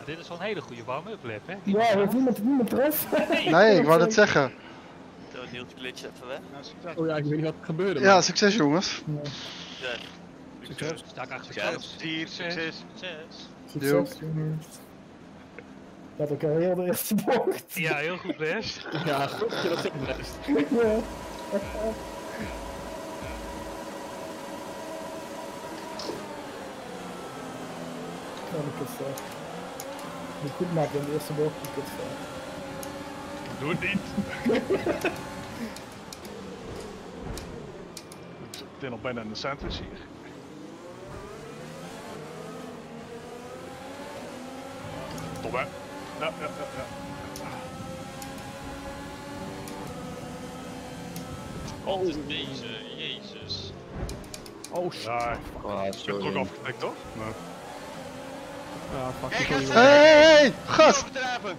Dit is wel een hele goede warm-up lap, hè? Ja, heeft niemand eraf? Nee, ik wou dat zeggen. Een deeltje glitch even weg. Oh ja, ik weet niet wat er gebeurde. Ja, succes jongens. Ja. Succes. Sta ik achter de Succes. Dier, Succes. Succes, jongens. Dat ook al heel de eerste bocht. Ja, heel goed best. Ja, goed dat je dat zegt best. Ja. Ja, de kutstart. Moet goed maken in de eerste bocht, de kutstart. Doe het niet. Ik zit al bijna in de sandwich hier. Top hè? Ja. Wat is deze? Jezus. Oh shit. Ja, ik heb het sorry. ook afgetikt toch? Nee. Ja, fuck. Kijk, sorry, eens, man. Hey, gast! Overdrijven.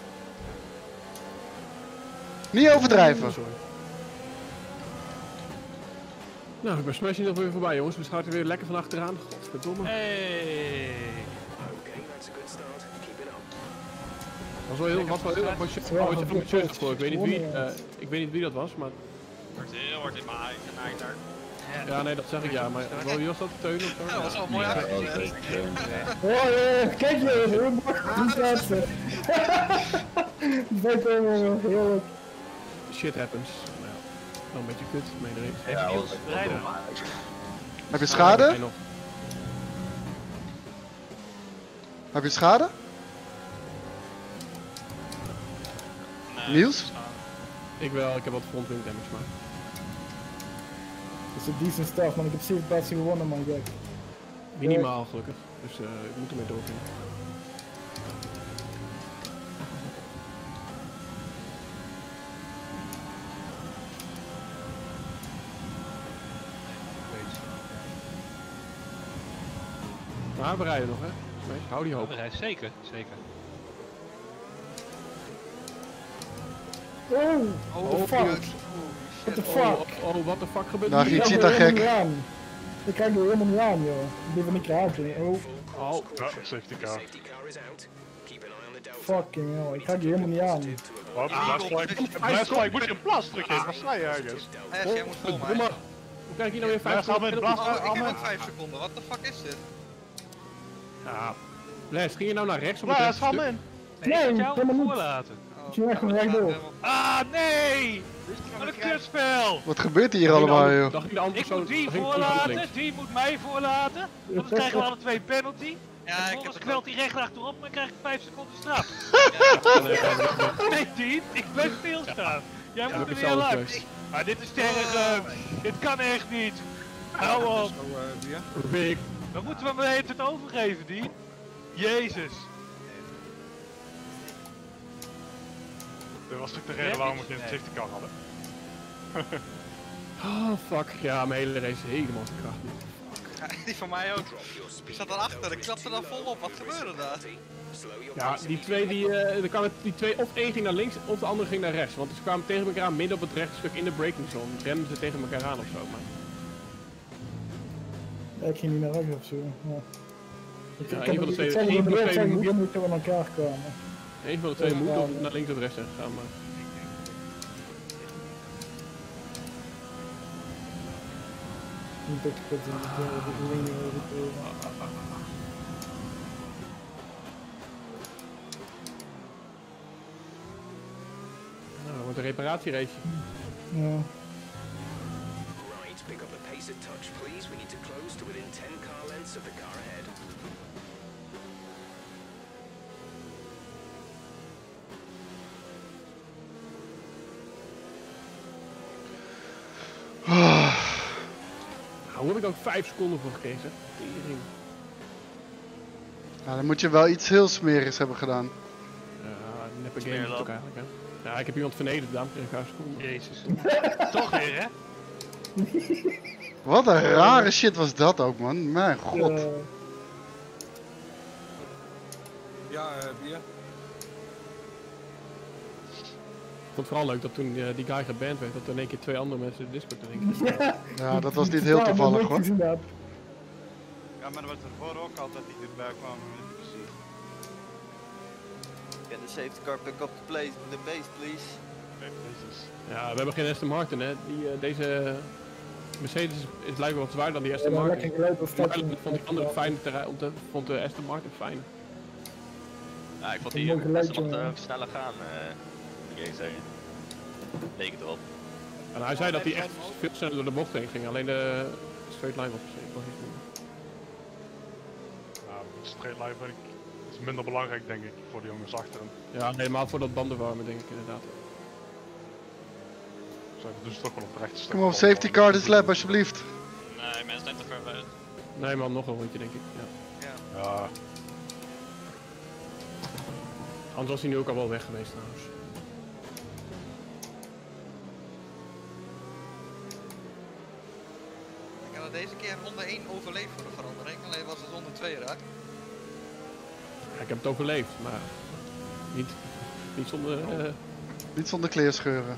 Niet overdrijven. Sorry. Nou, ik ben Smash nog weer voorbij, jongens. We starten weer lekker van achteraan. Godverdomme. Hey. Was wel heel ambitieus gesproken. Ik weet niet wie dat was, maar... Wordt heel hard in mijn eigen daar. Ja, nee, dat zeg ik ja, maar wie was dat? Teun of zo? Ja, dat was wel mooi uitgezet. Oh, kijk je, hoe mag niet laatste. Dat is helemaal heerlijk. Shit happens. Nou, wel een beetje kut, maar iedereen. Even Niels rijden. Heb je schade? Nog. Heb je schade? Nee, Niels? Ik wel, ik heb wat frontwing damage, maar... Dat is een decent stuff, man. Ik heb 7 plaatsen gewonnen, man. Gek. Minimaal gelukkig, dus ik moet ermee doorgaan. Maar we rijden nog, hè? Smash, hou die hoop. We rijden zeker, zeker. Oh, what the fuck? What the fuck? Oh, what the fuck gebeurt Nou, hier? ik zie dat gek. Ik krijg er helemaal niet aan, joh. Ik ben van niet raken. Oh, Oh, Ja, safety car. fucking hell. Ik krijg er helemaal niet aan. Wat? Blastfly, moet je een plas teruggeven? Waar sta je ergens? Jij moet vol mij. doe maar. Hoe krijg ik hier nou weer 5 Blast, Almin, blast, Oh, ik heb Almin. ook 5 seconden. Wat de fuck is dit? Ja. Les, ging je nou naar rechts op het Blast, rechte stuk? Almin. Nee, ik moet jou helemaal niet. voorlaten. Ik ging echt gewoon rechtdoor. Ah, nee! Wat een kutspel! Wat gebeurt hier allemaal, joh? Dan ging de andere Ik persoon... moet die dan ging de persoon voorlaten, links. die moet mij voorlaten. Want dan krijgen we alle twee penalty. Ja, En ik heb vervolgens het knelt hij recht achterop, maar dan krijg ik 5 seconden straf. Nee, Dien, ik blijf stilstaan. Jij Ja, moet dat er is weer alles langs. best. Maar dit is tergend. Dit kan echt niet. Hou op. Big. Dan moeten we hem de hele tijd overgeven, Dien. Jezus. Dat was toch de reden waarom we geen safety car hadden. Oh, fuck. Ja, mijn hele race is helemaal te kracht nu. Ja, die van mij ook. Ik zat erachter, ik klapte dan vol op. Wat gebeurde daar? Ja, die twee, die twee of één ging naar links of de andere ging naar rechts. Want ze kwamen tegen elkaar aan midden op het rechte stuk in de braking zone. Remden ze tegen elkaar aan of zo, maar... Ja, ik ging niet naar rechts of zo. Ja. Ja, één van de twee moet. Die moeten we aan elkaar komen. Eén van de twee moet of naar links of rechts zijn gegaan, maar... Niet dat ik het de linie over. Nou, dat wordt een reparatierace. Ja. Right, pick up the pace a touch, please. We need to close to within 10 car lengths of the car ahead. Nou, hoe heb ik ook 5 seconden voor gekregen? Tering. Nou, dan moet je wel iets heel smerigs hebben gedaan. Ja, neppe game is het ook eigenlijk, hè. Ja, ik heb iemand vernederd, daarom kreeg ik 5 seconden. Jezus. Toch weer, hè? Wat een rare shit was dat ook, man. Mijn god. Ja, bier. Ik vond het vooral leuk dat toen die guy geband werd, dat er in één keer 2 andere mensen de Discord erin gingen. Ja, dat was niet heel toevallig, hoor. Ja, maar er was ervoor ook altijd die erbij kwamen. Precies. Can the safety car pick up the base, please? Ja, we hebben geen Aston Martin, hè. Deze Mercedes is blijkbaar wat zwaarder dan die Aston Martin. Lekker geluid of Maar ik vond die andere fijn, vond de Aston Martin fijn. Ja, ik vond Een die mooi best geluidje, nog man. sneller gaan, moet ik eerlijk zeggen. Leek het erop. En hij zei dat hij echt veel sneller door de bocht heen ging, alleen de straight line was nog iets minder. Ja, straight line vind ik is minder belangrijk denk ik voor de jongens achter hem. Ja, helemaal voor dat bandenwarmen denk ik inderdaad. Zo, dat doen ze toch wel op het rechte stuk. Kom op, safety car this lap alsjeblieft. Nee, mensen zijn te ver bij. Nee man, nog een rondje denk ik. Ja. Ja. Anders was hij nu ook al wel weg geweest trouwens. Ik had deze keer ronde 1 overleefd voor de verandering, alleen was het ronde 2 raak. Ja, ik heb het overleefd, maar niet zonder... Niet zonder kleerscheuren.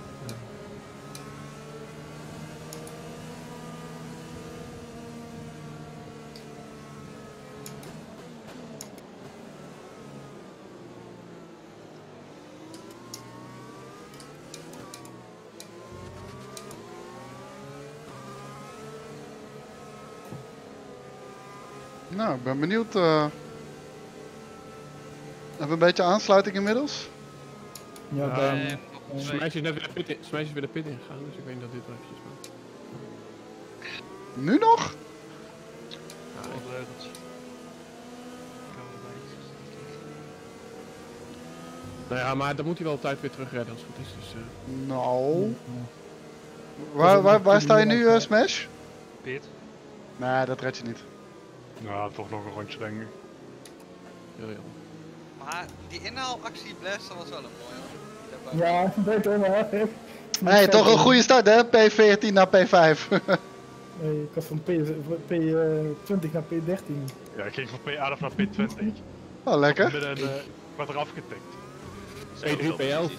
Nou, ik ben benieuwd. Hebben we een beetje aansluiting inmiddels? Ja, Smash is net weer de pit ingegaan, dus ik weet niet dat dit wel eventjes maakt. Nu nog? Ja, nou ja, maar dan moet hij wel op tijd weer terug redden als het goed is. Dus, Nou. Waar sta je nu, Smash? Pit. Nee, dat red je niet. Nou, toch nog een rondje denk ik. heel jammer. Maar die inhaalactie Blaster was wel een mooie hoor. Ja, weet je wel. Hey, toch een goede start hè? P14 naar P5. Nee, ik was van P20 naar P13. Ja, ik ging van P11 naar P20. Oh, lekker. Midden ik werd eraf getikt. P3, P11.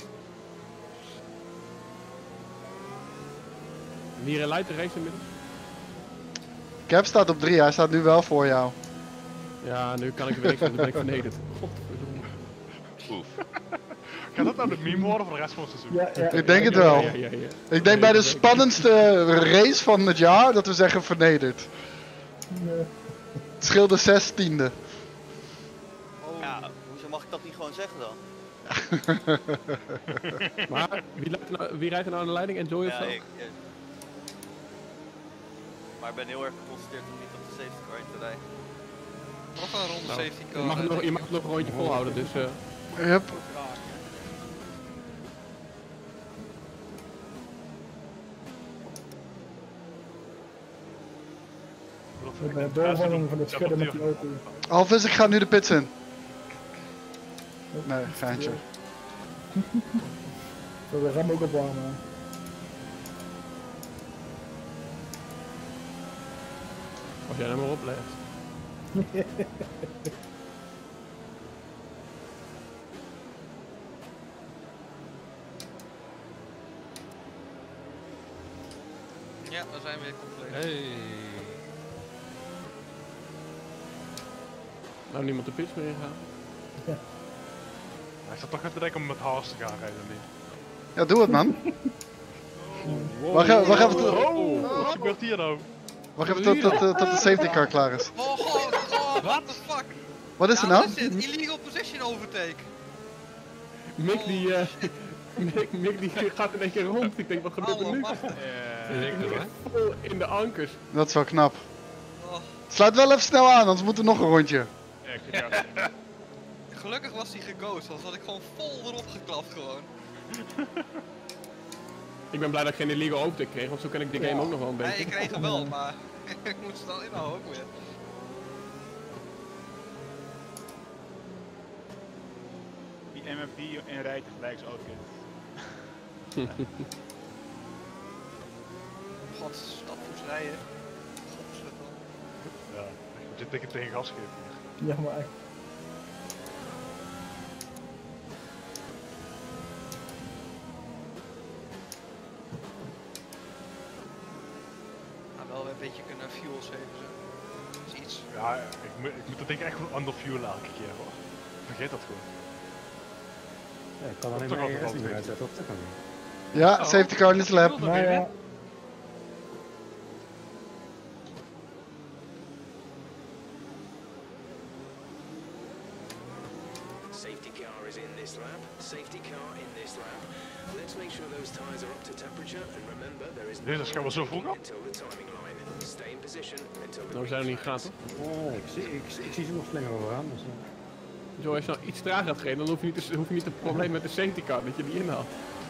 Hier leidt de race inmiddels. Cap staat op 3, hij staat nu wel voor jou. Ja, nu kan ik weer niks van, dan ben ik vernederd. Godverdomme. Oef. Gaat dat nou de meme worden voor de rest van het seizoen? Ja. Ik denk het wel. Ja. Ik denk bij de spannendste race van het jaar dat we zeggen vernederd. Nee. Het scheelde 16e. Oh, ja. Hoezo mag ik dat niet gewoon zeggen dan? Maar wie rijdt er nou aan de leiding? Enjoy of Ja, zo? ik. Maar ik ben heel erg geconcentreerd om niet op de safety car in te rijden. Nog een ronde Nou, safety car. je mag het nog een rondje volhouden, dus... Yep. Ik ben het doorvallen van het schudden met die auto. Alvis, ik ga nu de pits in. Nee, geintje. We remmen ook op warmen. Als jij er maar op legt. Ja, we zijn weer compleet. Hey. Nou, niemand de pits meer ingaan. Hij zat toch even te denken om met Haas te gaan rijden nu. Ja, doe het man. Wacht even Wat gebeurt hier nou? tot de safety car klaar is. Oh, what the fuck? Wat is er nou? Wat is dit? Illegal position overtake. Mick die gaat in één keer rond. Ik denk, wat gebeurt er nu? Vol in de ankers. Dat is wel knap. Oh. Sluit wel even snel aan, anders moeten we nog een rondje. Gelukkig was hij geghost, anders had ik gewoon vol erop geklapt gewoon. Ik ben blij dat ik geen illegal overtake kreeg, want zo kan ik die game ook nog wel een beetje. Nee, ik kreeg hem wel, maar ik moest het dan inhouden ook weer. Die MFD en rijdt gelijk zo ook in. God, stapvoets rijden. Godslukkel. Ja, ik moet je dikke tegen gas geven hier. Ja, maar echt. Maar wel een beetje kunnen fuel saven zo. Dat is iets. Ja, ik moet dat ding echt gewoon underfuelen elke keer hoor. Vergeet dat gewoon. Ja, ik kan alleen maar ERS niet meer uitzetten, of dat kan niet. Ja, safety car in de slap. Nou ja. Safety car is in this lap. Safety car in this lap. Let's make sure those tires are up to temperature and remember there is Dit is gewoon zo vroeg op. until the timing line. Stay in position until the Nou, we zijn er niet gegaan, toch? Oh, ik zie ze nog slimmer overaan. Dus, Zo, als je nou iets trager gaat gereden, dan hoef je niet het probleem met de safety car dat je die inhaalt.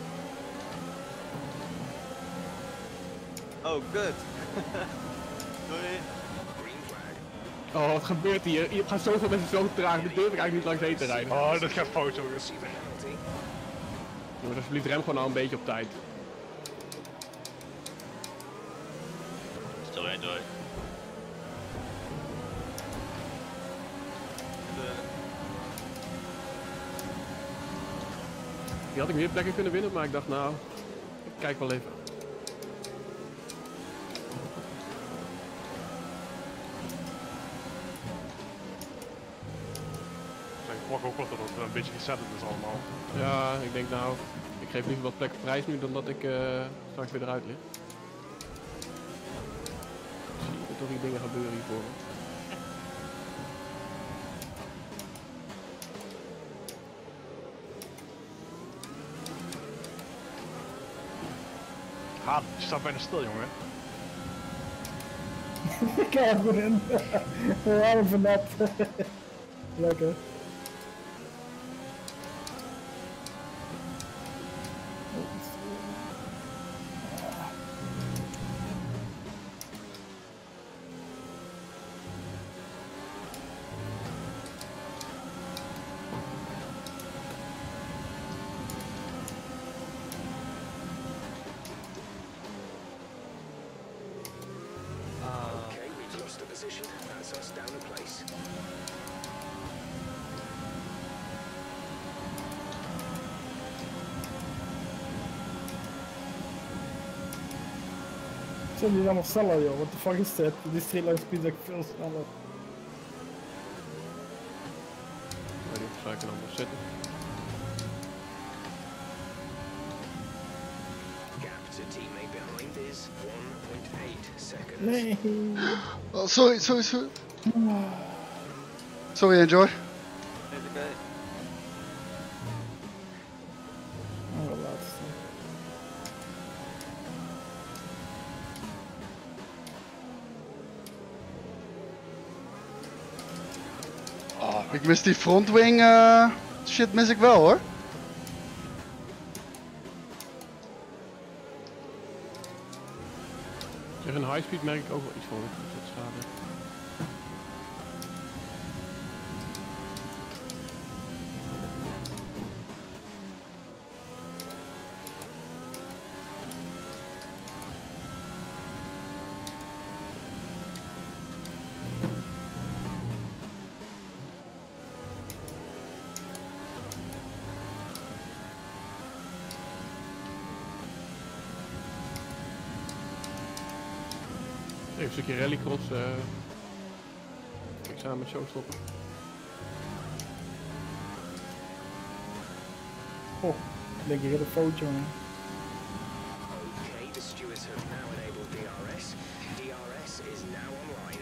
Oh, good. Sorry. Oh, wat gebeurt hier? Hier gaan zoveel mensen zo traag, die durf ik eigenlijk niet langs heen te rijden. Oh, dat gaat fout, jongens. Jongens, alsjeblieft rem gewoon nou een beetje op tijd. Stel één door. Die had ik meer plekken kunnen winnen, maar ik dacht nou, ik kijk wel even. Ik pak ook wel dat het een beetje resetten is allemaal. Ja, ik denk nou, ik geef liever wat plekken prijs nu dan dat ik straks weer eruit lig. Zie je er toch die dingen gebeuren hiervoor. Ha, je staat bijna stil, jongen. Kijk goed in. We waren van net. Lekker. Okay, we've lost the position. That's us down a place. Zijn die allemaal sneller joh? What the fuck is dit? Die streetline speed is echt veel sneller. Maar die zou ik er allemaal zetten. Gap to teammate behind is 1.8 seconds. Nee. Oh, sorry. Sorry, Enjoy. Even kijken. Oh, de laatste. Oh, ik mis die frontwing. Shit mis ik wel hoor. Zeg, een high speed merk ik ook wel iets van. Dat schade. Even een stukje rallycross. Ik samen met show stoppen. Oh, ik denk hier een foto man. Okay, the stewards have now enabled DRS. DRS is now online.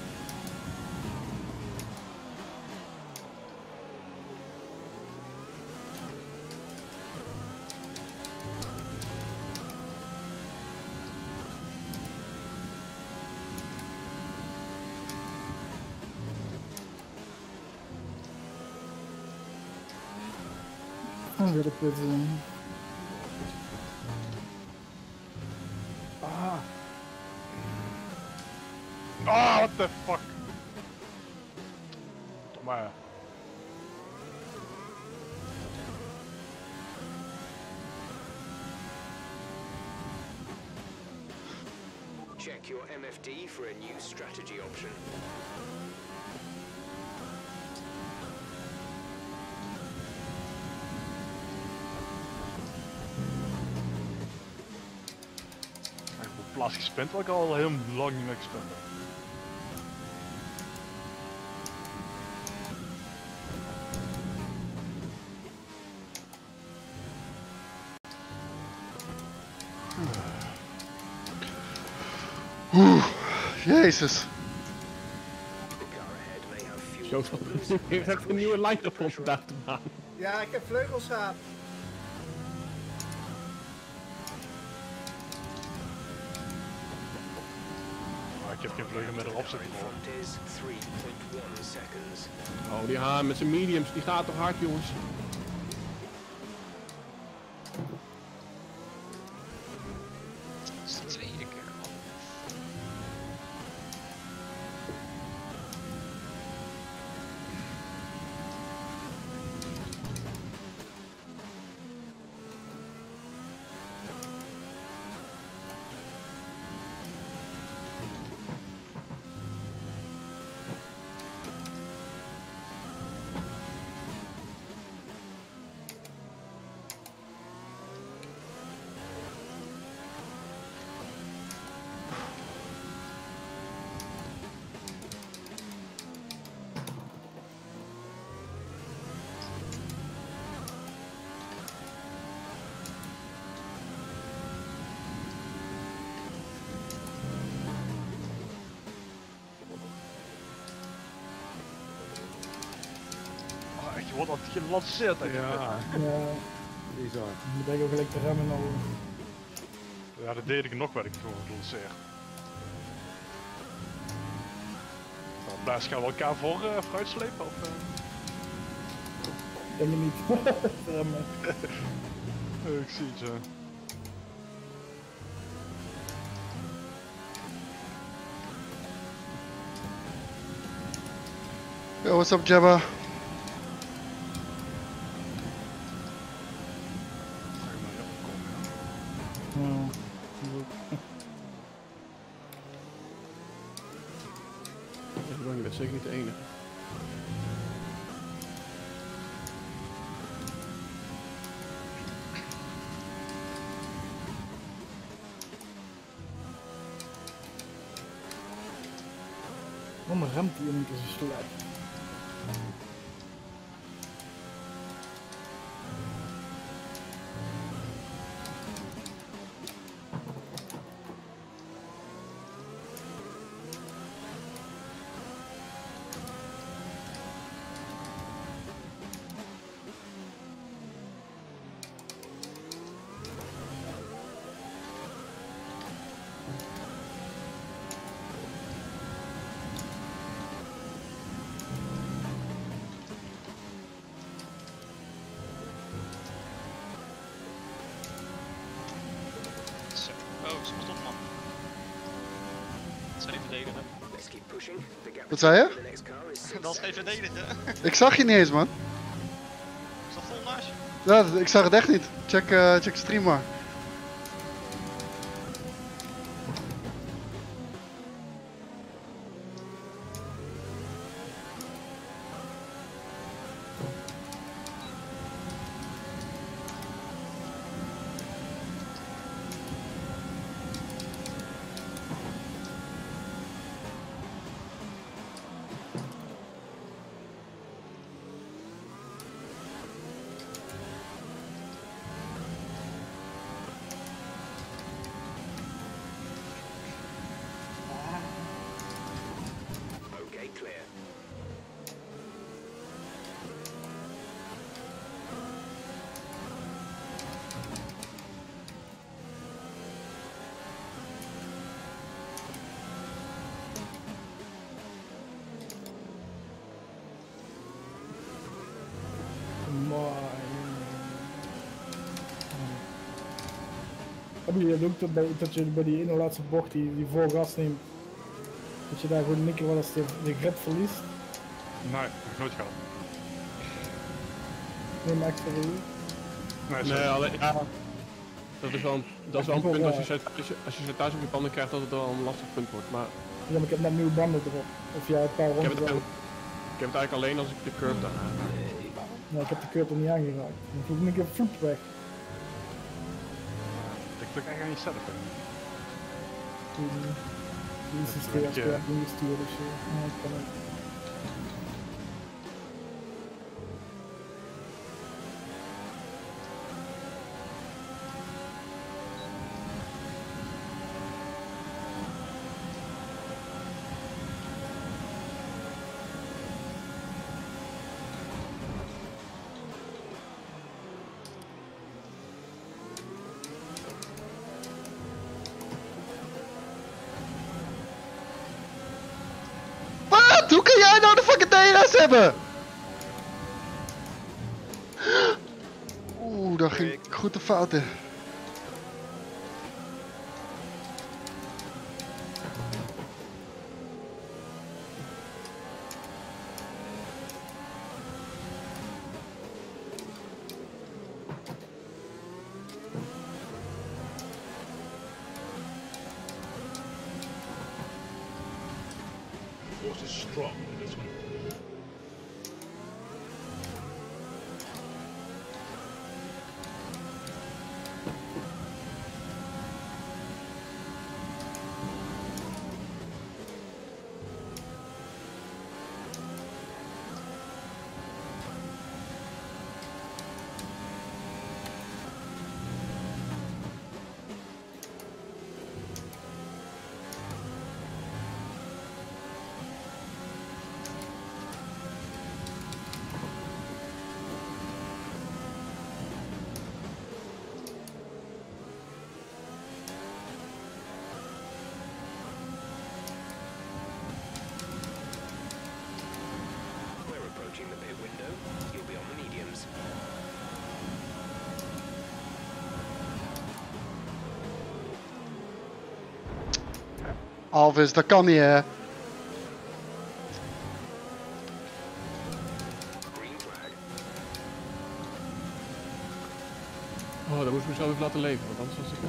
Dan wil ik dit doen. Ah, what the fuck. Maar. Check your MFD for a new strategy option. Ik heb op plaats gespend, wat ik al heel lang niet meer gespend heb. Jezus. Zo je hebt een nieuwe line-up om vandaag te maken. Ja, ik heb vleugels gehad. Ik heb geen vleugel meer erop zitten. Oh, die haan met zijn mediums, die gaat toch hard, jongens. Dat is de tweede keer al. Je wordt altijd gelanceerd. Ja. Bizar. Je moet ook gelijk te remmen nou. Ja, dat deed ik nog wat ik toen gelanceerd. Daar gaan we elkaar voor vooruitslepen? Of, Denk je niet. Remmen. ik zie het zo. Yo, what's up, Jabba? Je bent zeker niet de enige. Waarom remt hij in keer zo slecht? Wat zei je? Dat is geen verdedigen. Ik zag je niet eens, man. Is dat vol naast je? Ja, ik zag het echt niet. Check stream maar. Heb je dat ook dat je bij die ene laatste bocht die vol gas neemt, dat je daar gewoon een keer wel eens de grip verliest? Nee, heb ik nooit gehad. Neem extra review. Nee, alleen, ja, dat is wel een punt als je thuis op je banden krijgt dat het wel een lastig punt wordt. Maar ja, maar ik heb net nieuwe banden erop. Of ja, een paar rondes. Ik heb het eigenlijk alleen als ik de curb dan aan. Nee, ik heb de curb er niet aangeraakt. Dan voel ik een keer vloed weg. Ik vind echt aan je setup. Die is een steer, die is stuur, dus ja, ik kan het. DRS hebben! Oeh, dat ging goed de fouten. Force is strong in this one. We're approaching the pit window. You'll be on the mediums. Alvis, dat kan niet hè. Green flag. Oh, dat moest ik mezelf even laten leven, want anders was ik...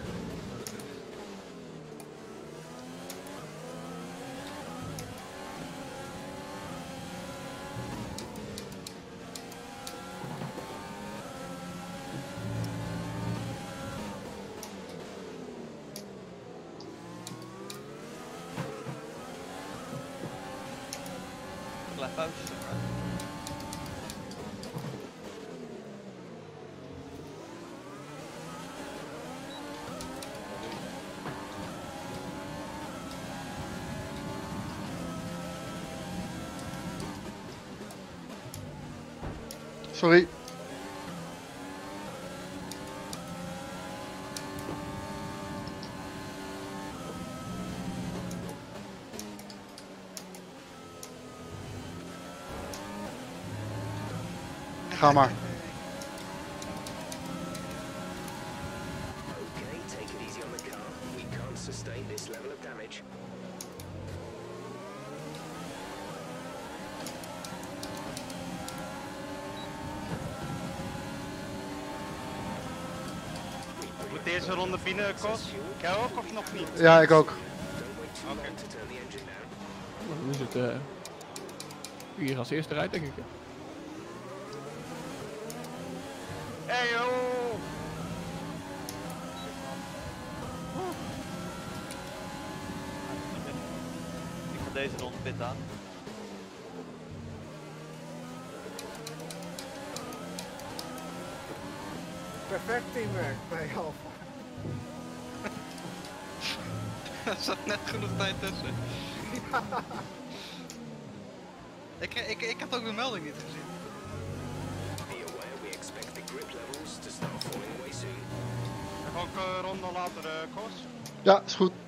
Blijf pauze. Sorry. Ga maar. Okay, take it easy on the car. We can't sustain this level of damage. Moet deze ronde binnen, Kos? Jij ook of nog niet? Ja, ik ook. Okay. To turn the engine down. Dan is het hier als eerste rijdt, denk ik. Hey yo! Ik ga deze ronde pit aan. Perfect teamwork bij Alfa. Er zat net genoeg tijd tussen. Ik had ook de melding niet gezien. Be aware we expect the grip levels to start falling away soon. Even ook een ronde later, Kos. Ja, is goed.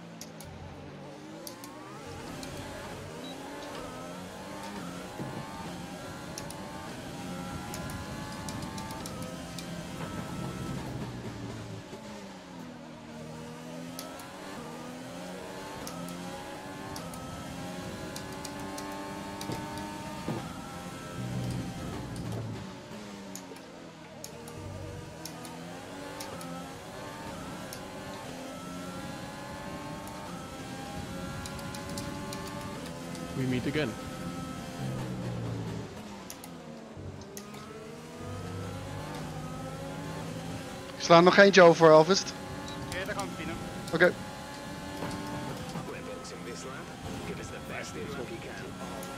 We meet again. Ik sla er nog eentje over, Alvis. Oké, daar gaan we binnen. Oké. We're boxing this lap. Give us the best in lap you can.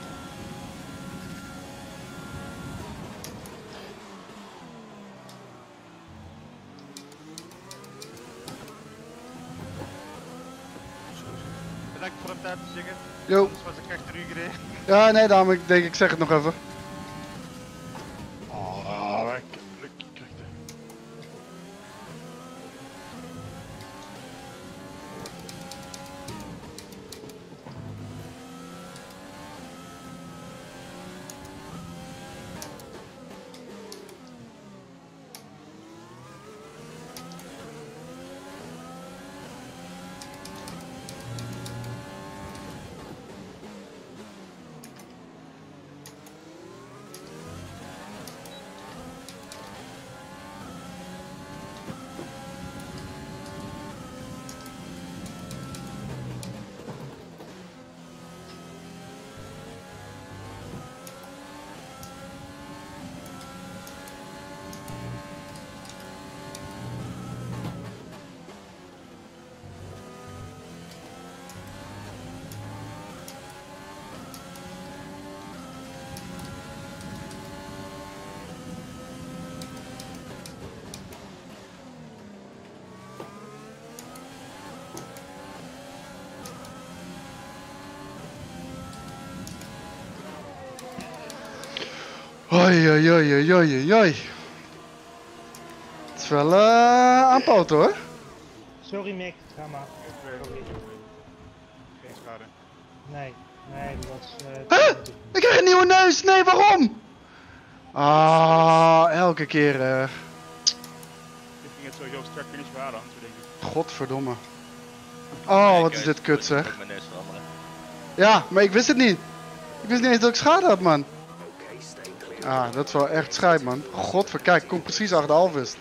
Bedankt voor op tijd te zeggen. Yo. Anders was ik echt gereden. Ja, nee, daarom ik denk ik zeg het nog even. Oh, lekker. Kijk daar. Hoi, hoi, hoi, hoi, hoi, hoi. Het is wel aanpoot hoor. Sorry Mick, ga maar. Geen schade. Nee, dat was... Ik krijg een nieuwe neus! Nee, waarom? Ah, elke keer. Ik ging het sowieso strak finish waren, anders denk ik. Godverdomme. Oh, wat is dit kut zeg. Ja, maar ik wist het niet. Ik wist niet eens dat ik schade had, man. Ah, dat is wel echt schijt, man. Godver, kijk, ik kom precies achter de Alvist.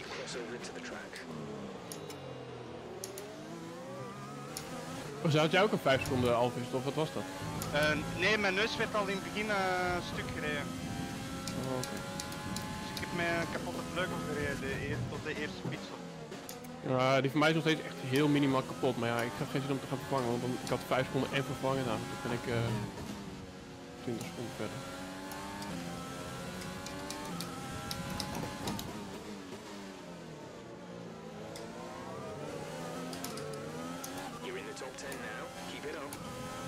Had jij ook een 5 seconden Alvist, of wat was dat? Nee, mijn neus werd al in het begin een stuk gereden. Oh, okay. Dus ik heb mijn kapotte vleugel gereden tot de eerste pitstop. Ja, die van mij is nog steeds echt heel minimaal kapot, maar ja, ik heb geen zin om te gaan vervangen, want ik had 5 seconden en vervangen, nou, dan ben ik 20 seconden verder. You're in the top 10 now. Keep it up.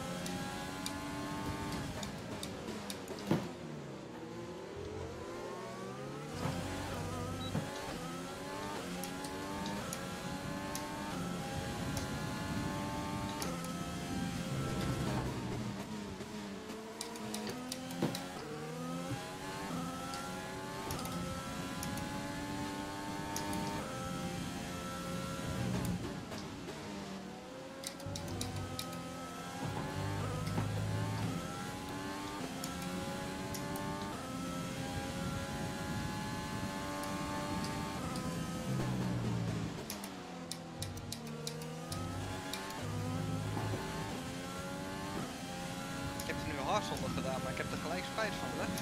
Ik heb er nu een hardzonde gedaan, maar ik heb er gelijk spijt van, hè?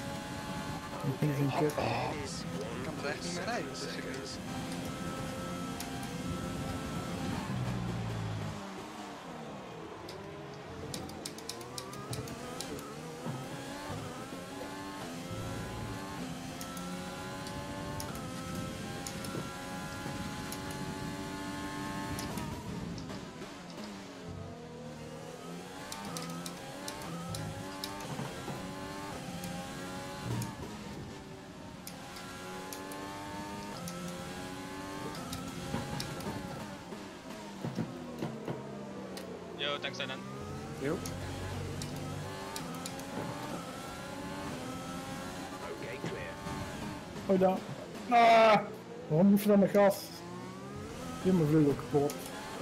Ik kan er echt niet meer rijden, dus ik weet. Yo, thanks dan. Yo. Okay, clear. Oh dan. Ah, waarom moest je dan mijn gas? Je mijn vleugel kapot.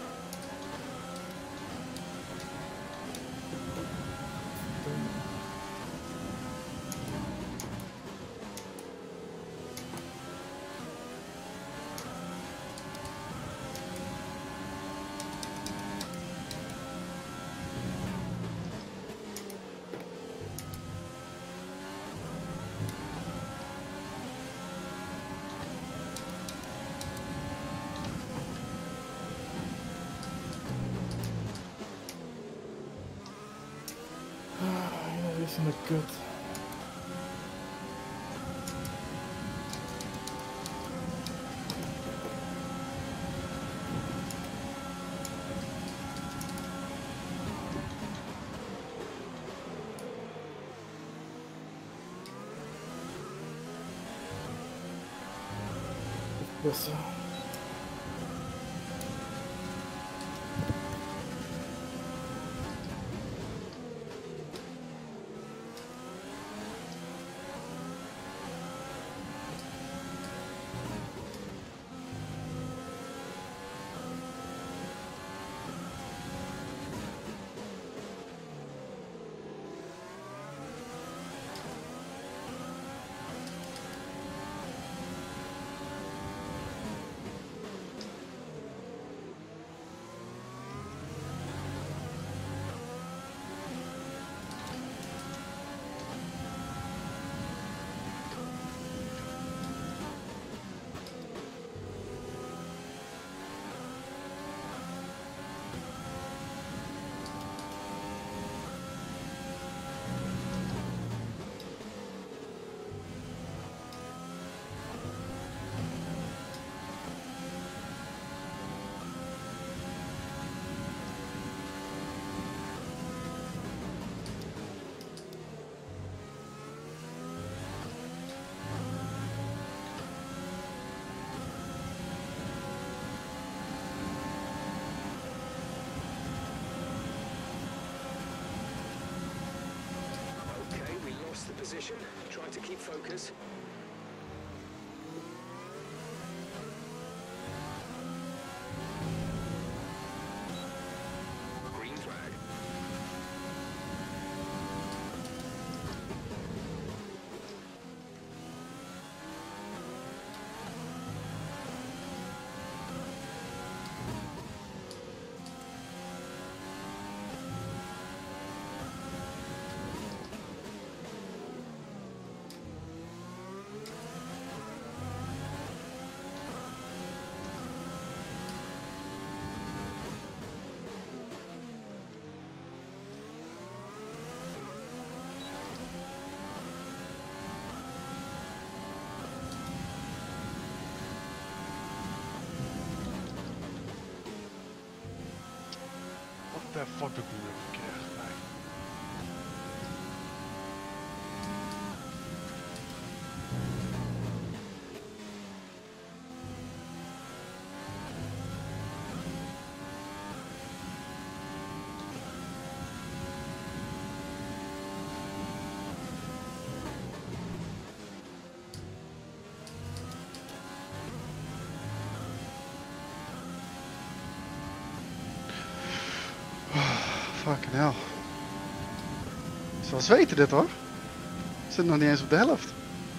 Is een kut. Dus attention. Try to keep focus. Green flag. What the fuck doe ik nu weer verkeerd? Nee. Fucking hell. Zoals weten dit hoor. Ik zit nog niet eens op de helft.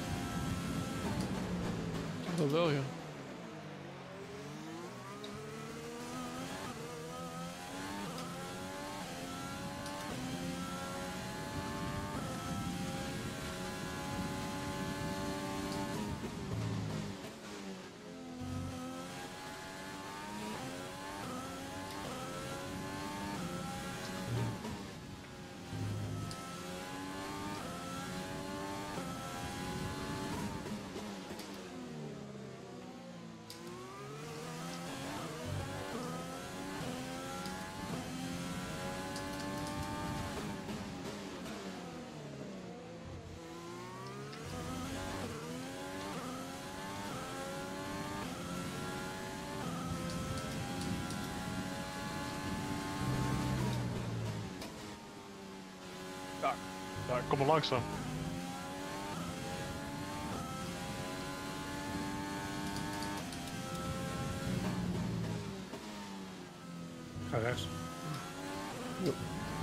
Dat wel, ja. Daar, kom maar langzaam. Ga rechts. Ja.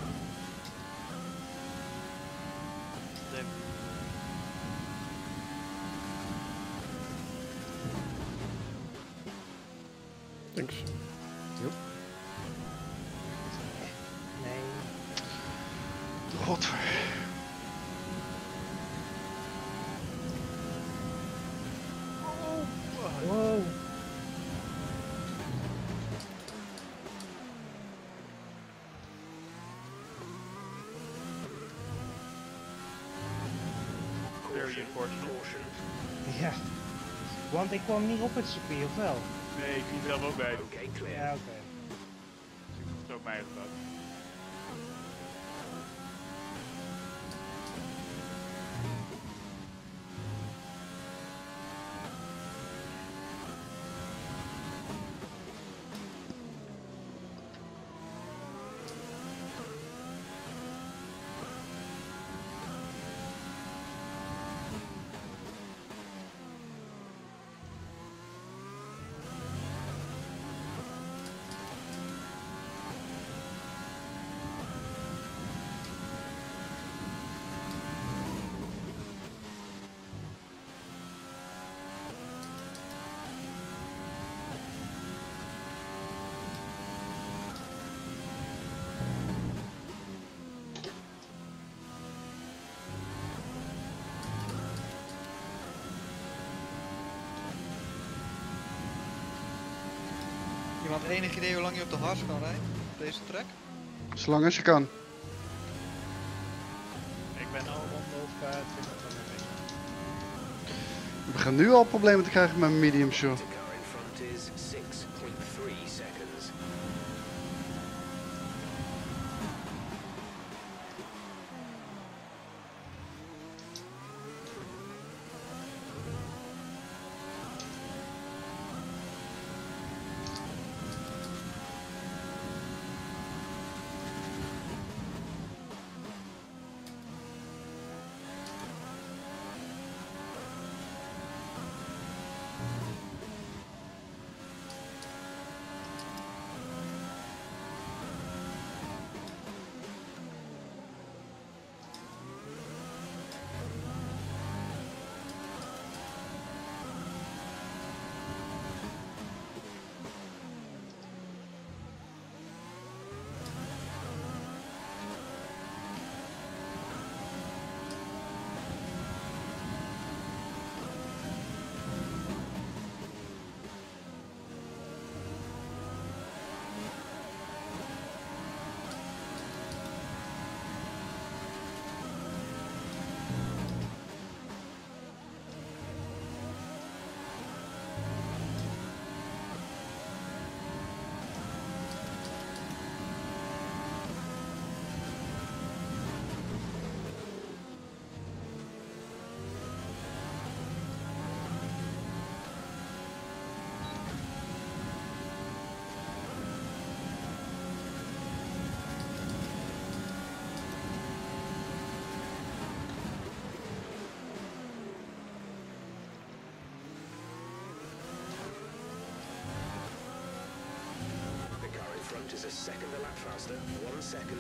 Thanks. Joep. Nee. Godver. Wow. Very unfortunate. Ja. Want ik kwam niet op het circuit, of wel? Nee, ik zie zelf ook bij. Ja, oké. Dat is ook mij gedaan. Iemand enig idee hoe lang je op de hars kan rijden? Op deze track? Zolang als je kan. Ik ben al rond of 20 minuten. We beginnen nu al problemen te krijgen met mijn medium show. The car in front is 6.3 seconds. a second a lap faster. 1 second.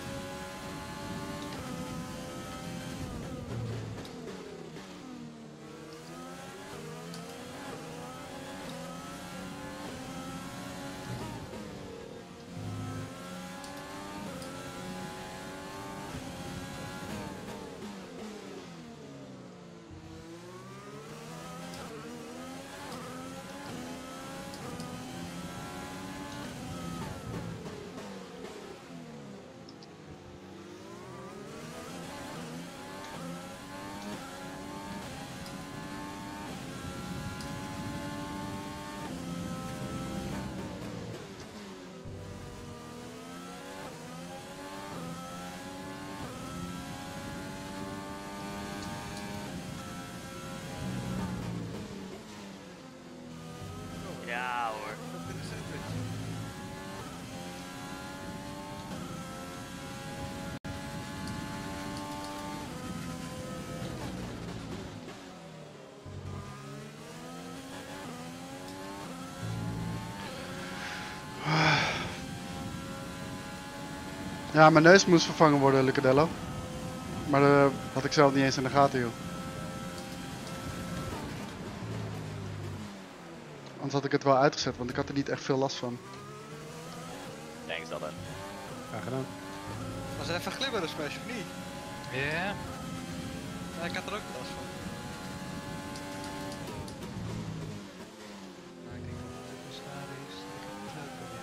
Ja hoor. Ja, mijn neus moest vervangen worden, Lucadello. Maar dat had ik zelf niet eens in de gaten, joh. Anders had ik het wel uitgezet, want ik had er niet echt veel last van. Thanks, dat. Graag gedaan. Was het even glibberen, Smash, of niet? Ja. Ja, ik had er ook last van. Maar ik denk dat het een schade is. Ik heb het leuk weer.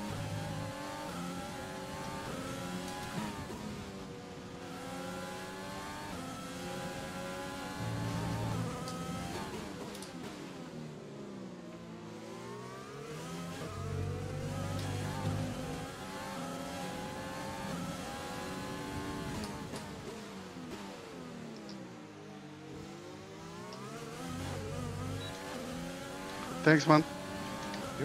Thanks, man. Jo.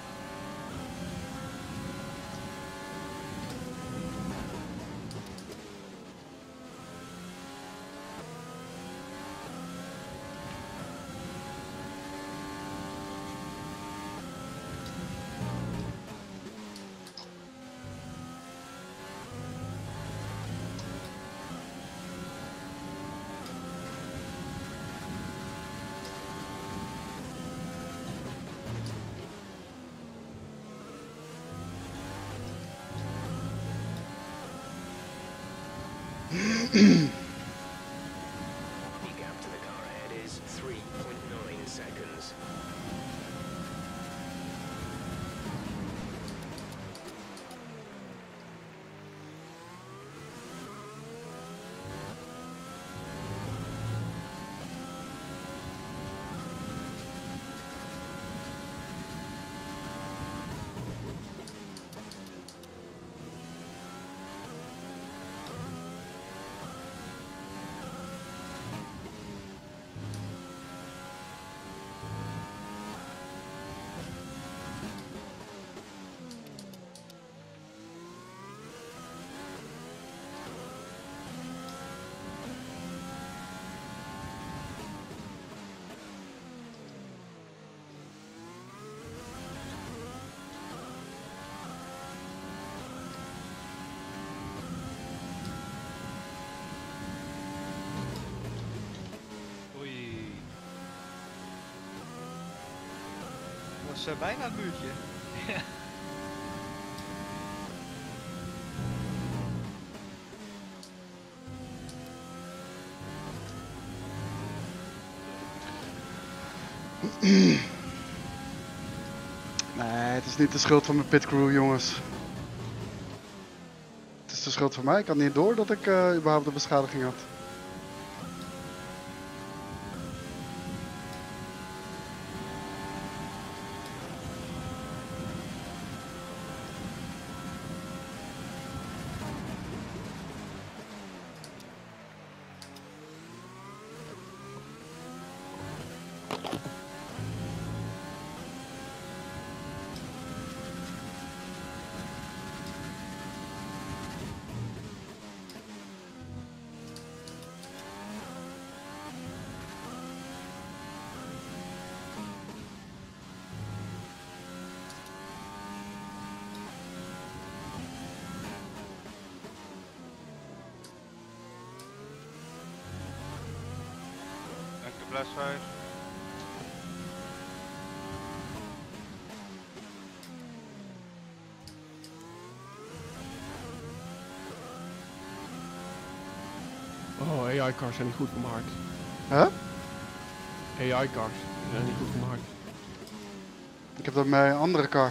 The gap to the car ahead is 3.9 seconds. Oei. Was bijna het muurtje. Ja. Nee, het is niet de schuld van mijn pitcrew, jongens. Het is de schuld van mij. Ik had niet door dat ik überhaupt een beschadiging had. plus 5. Oh, AI-cars zijn niet goed voor mijn hart. Huh? AI-cars zijn niet goed voor mijn hart. Ik heb dat met een andere car.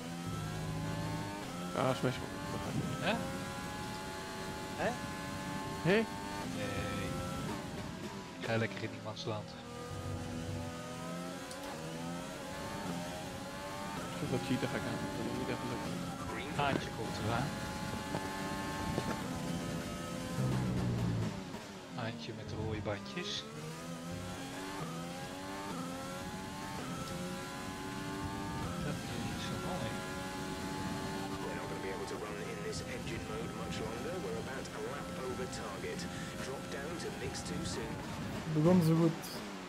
Ja, smash. Hè? Hè? Hé? Nee. Ik ga lekker in iemands land. Als dat cheaten ga ik aan. Dat moet niet even lukken. Haantje komt eraan. Haantje met rode bandjes. Dat is niet zo mooi. We're not going to be able to run in this engine mode much longer. We're about a lap over target. Drop down to mix too soon. Begon zo goed.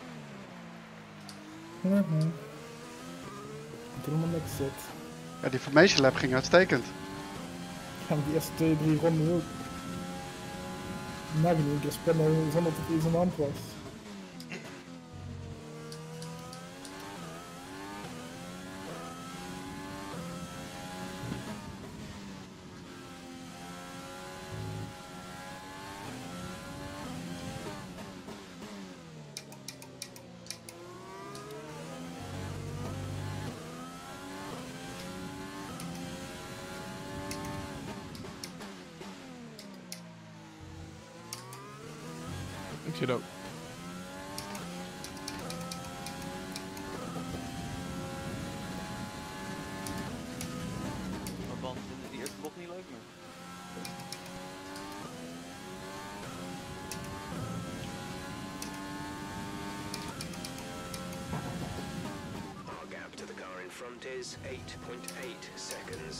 Helemaal niks zit. Ja, die formation lab ging uitstekend. Ja, die eerste 2-3 ronden ook. Nagel een keer spinnen zonder dat er iets aan de hand was. Ik zit ook. Mijn band in die eerste bocht niet leuk meer. Our gap to the car in front is 8.8 seconds.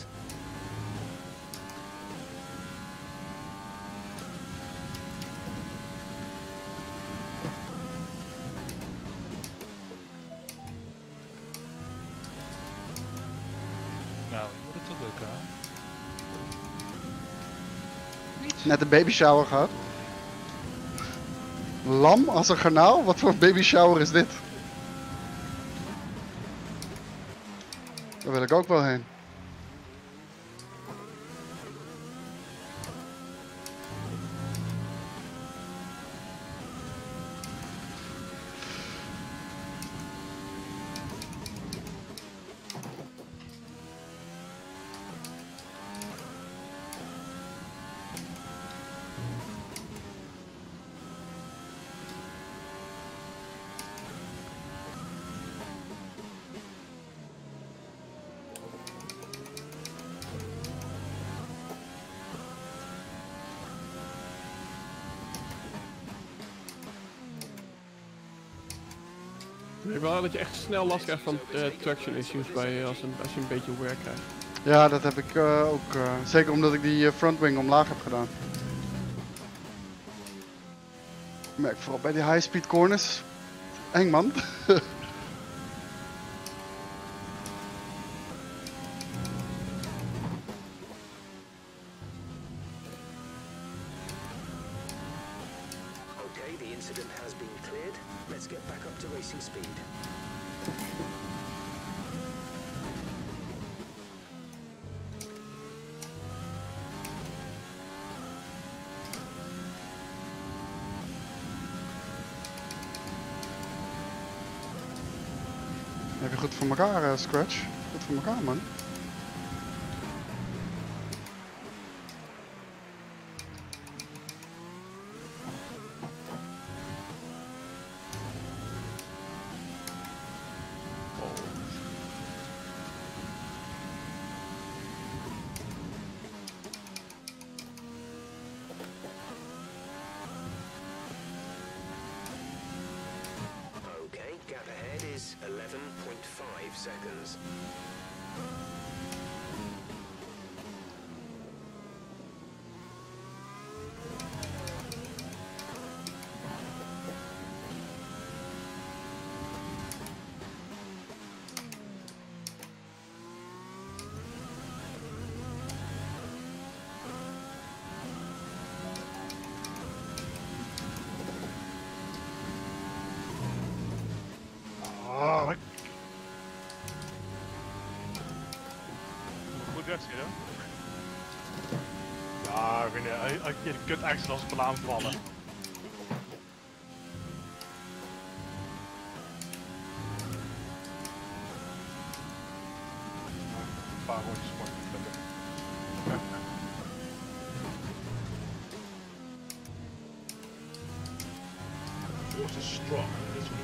Nou, je moet het toch lukken, hè? Net een baby shower gehad. Lam als een garnaal? Wat voor baby shower is dit? Daar wil ik ook wel heen. Ik denk wel dat je echt snel last krijgt van traction issues bij, als je een beetje wear krijgt. Ja, dat heb ik ook. Zeker omdat ik die frontwing omlaag heb gedaan. Ik merk vooral bij die high speed corners. Eng man. Okay, the incident has been cleared. Let's get back up to racing speed. Heb je goed voor elkaar, Scratch? Goed voor elkaar, man. Okay, gap ahead is 11.5 seconds. Oh, goed wegschudden. Ja, ik vind je de kut extra als ik me aanvallen. Een paar rondjes mooi lukken. Force is strong in this one.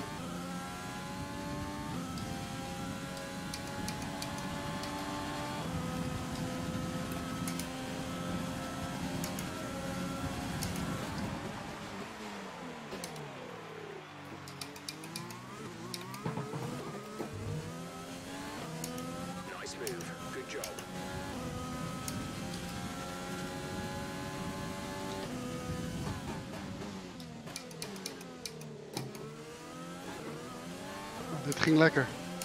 Nice move. Good job. Dit ging lekker.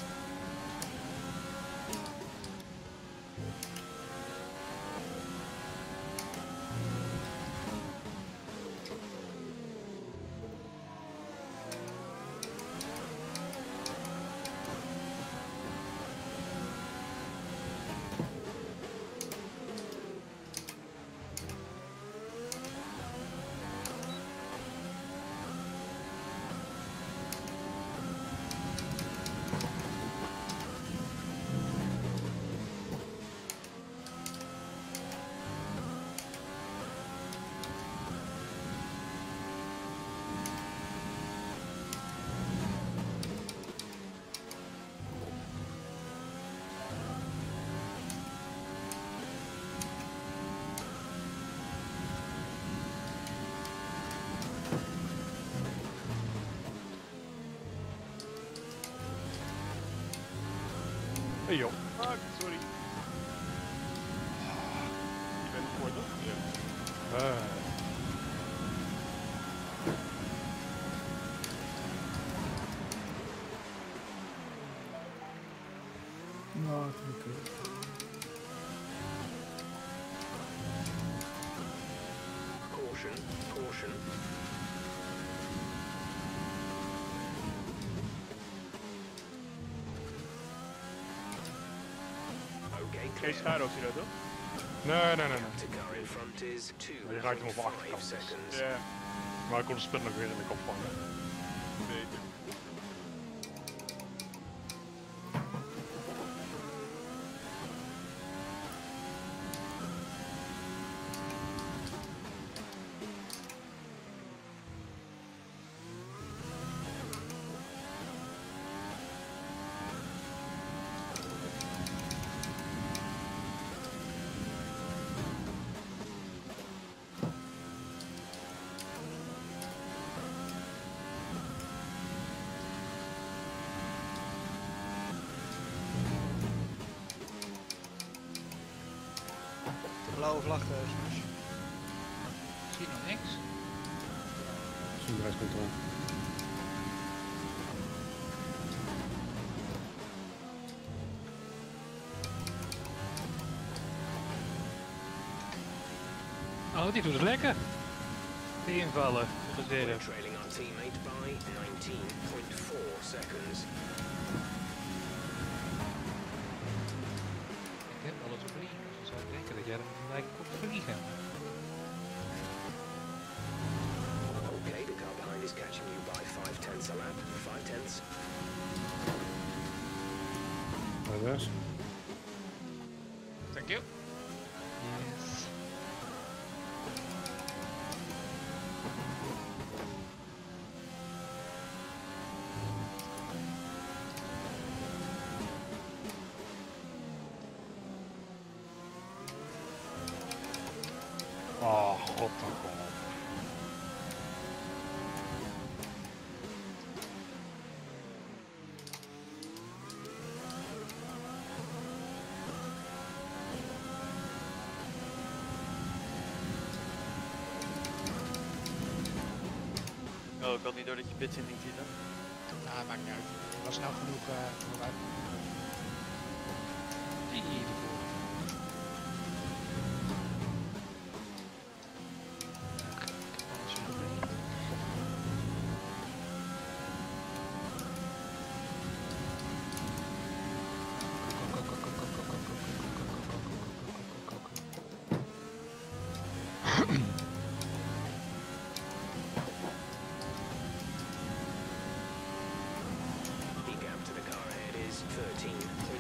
Hey joh. Ah, sorry. Je bent voor toch? Ja. Nou, dat is oké. Caution, caution. Okay, Geen schade hier toch? Nee. Maar je raakt hem op de achterkant. Ja. Maar ik kon de spin nog weer in de kop vangen. Beter. Blauwe vlag, Smash. Ik zie nog niks. Snelheidscontrole. Oh, die doet het lekker. Die invallen. Dat is weer. Trailing our teammate by 19.4 seconds. Ik heb alles op vliegen, dus dan zou ik denken dat jij er gelijk op vliegen. Okay, the car behind is catching you by 5/10 a lap. 5/10. Reverse. Thank you. Yes. Oh, god dan kom op. Oh, ik had niet door dat je bits in ding zitten. Ah, maakt niet uit. Het was snel genoeg vooruit.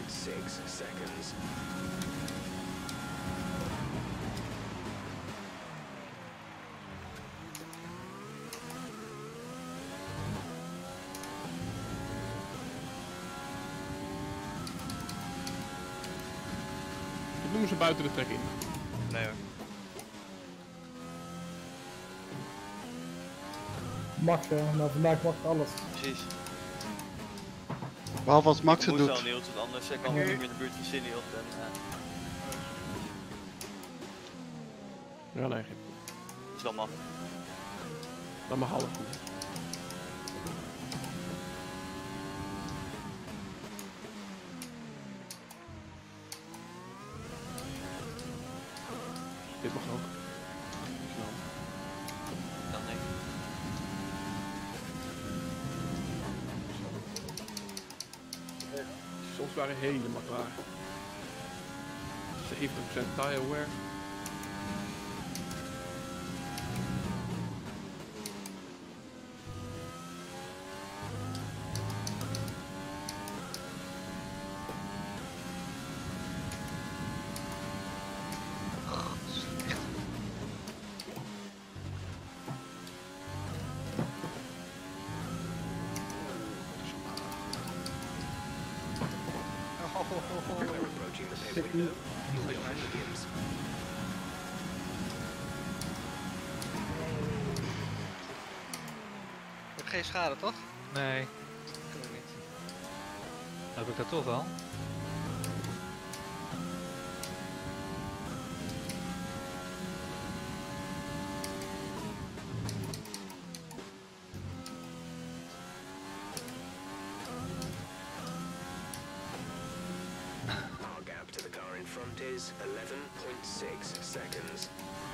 seconds. Ik noem ze buiten de trek in. Nee hoor. Mag, nou vandaag mag alles. Precies. Behalve als Max Ik het moest wel doet. Niels, want anders kan ik niet in de buurt van Siniot. Ja, nee. Dat is wel makkelijk. Dat mag alles goed. Dit mag ook. Snel. Dan denk ik. Soms waren helemaal klaar. 70% tire wear. Je hebt geen schade, toch? Nee. Ik ook niet. Heb ik dat toch wel? Our gap to the car in front is 11.6 seconds.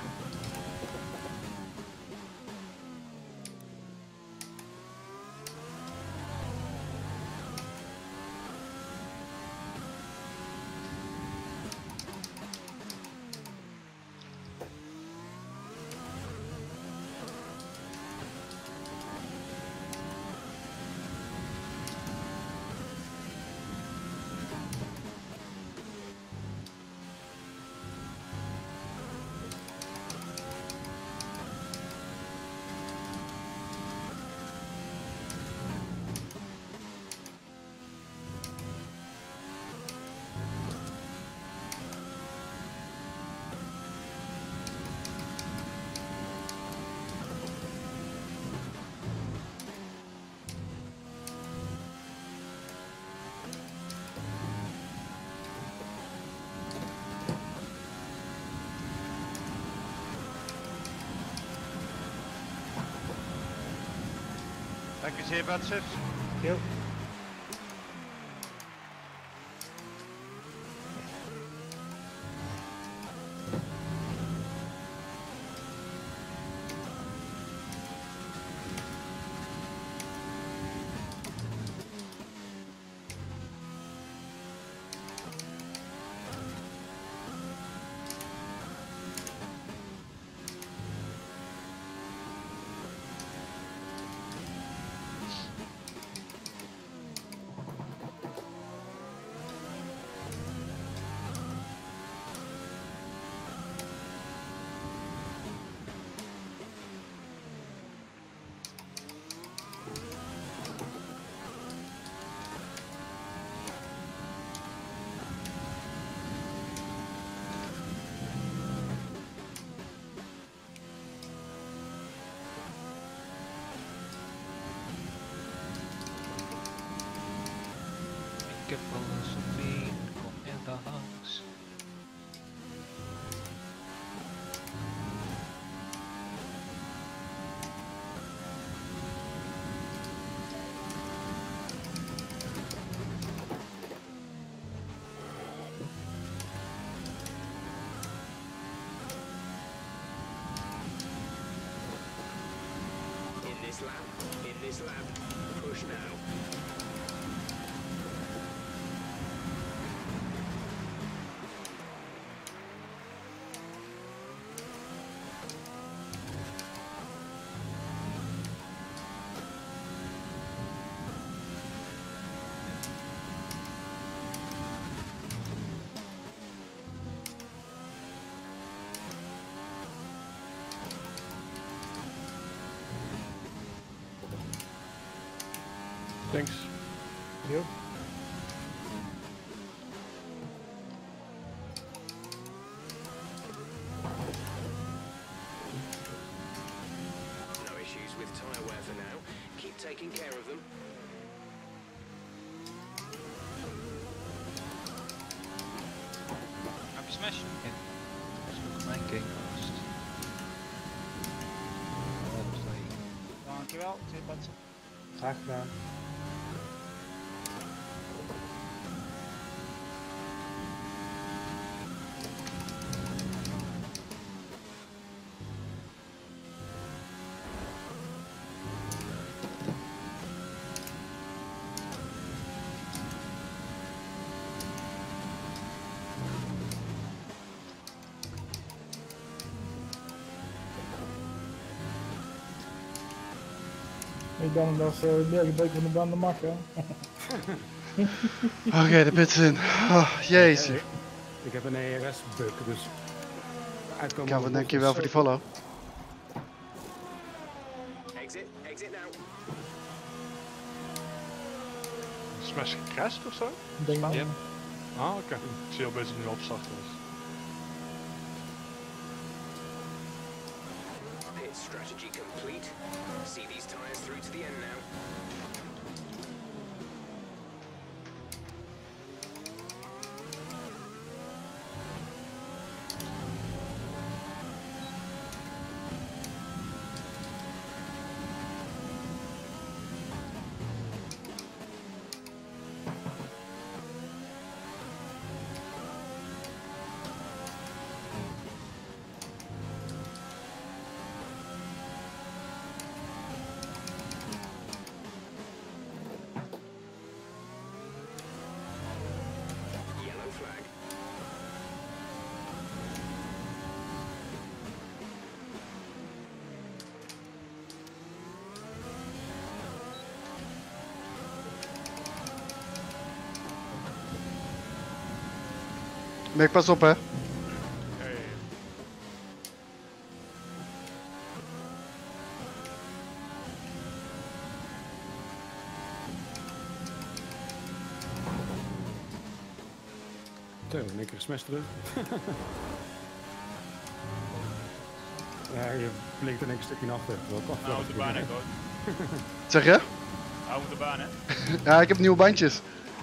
Dank u zeer, Batsers. Yo. Ik heb alles op één, kom en daar langs. In this lap, push now. Jo. No issues with tyre wear for now. Keep taking care of them. Heb je smash? Mijn gamecast. Dankjewel, zit wat. Graag gedaan. Ik ben als bergenbeek van de band de mak, hè. Oké, de pits in. Oh, jezus. Ik heb een ERS-bug, dus... Calvin, dankjewel voor die follow. Exit now. Smash gecrashed of zo? Denk maar. Ja. Ah, oké. Ik zie al bezig nu opstarten. Dus. Pit strategy complete. See these tires through to the end now. Yellow flag. Mick, pas op hè. Zo, in één keer smash terug. Ja, je blinkt in één keer stukje naar achter. Nou, op de baan, hè, Koot. Zeg je? Hou op de baan, hè. Ja, ik heb nieuwe bandjes.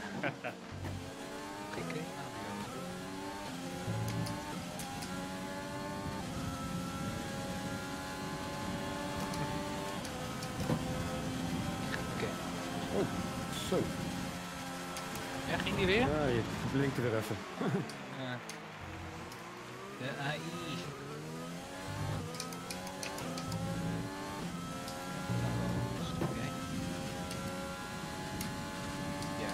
Oh, zo. Ja, ging die weer? Ja, je blinkte weer even. Ja. De AI. Ja,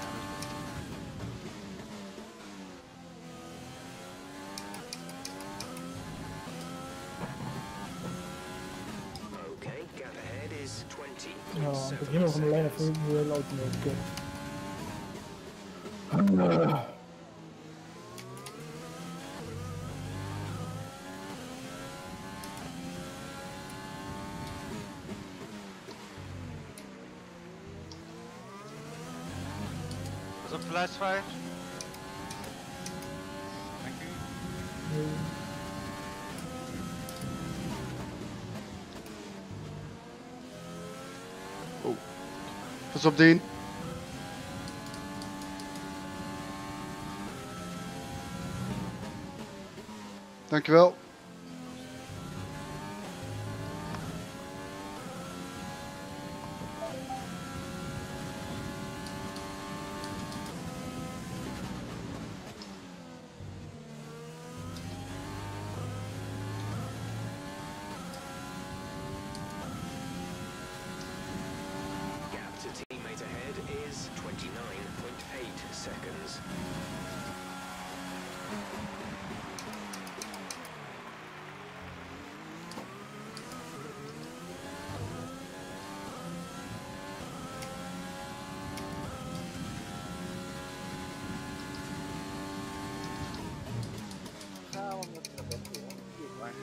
Okay, gap ahead is 20. Ja, ik heb helemaal van de lijn even hoe heel auto mee kut. Pas op de luidsvaart. Dank u. Oh. Pas op Dien. Dankjewel. Gap to teammate ahead is 29.8 seconds. Gaan we met de beste, hoor. Kijk maar.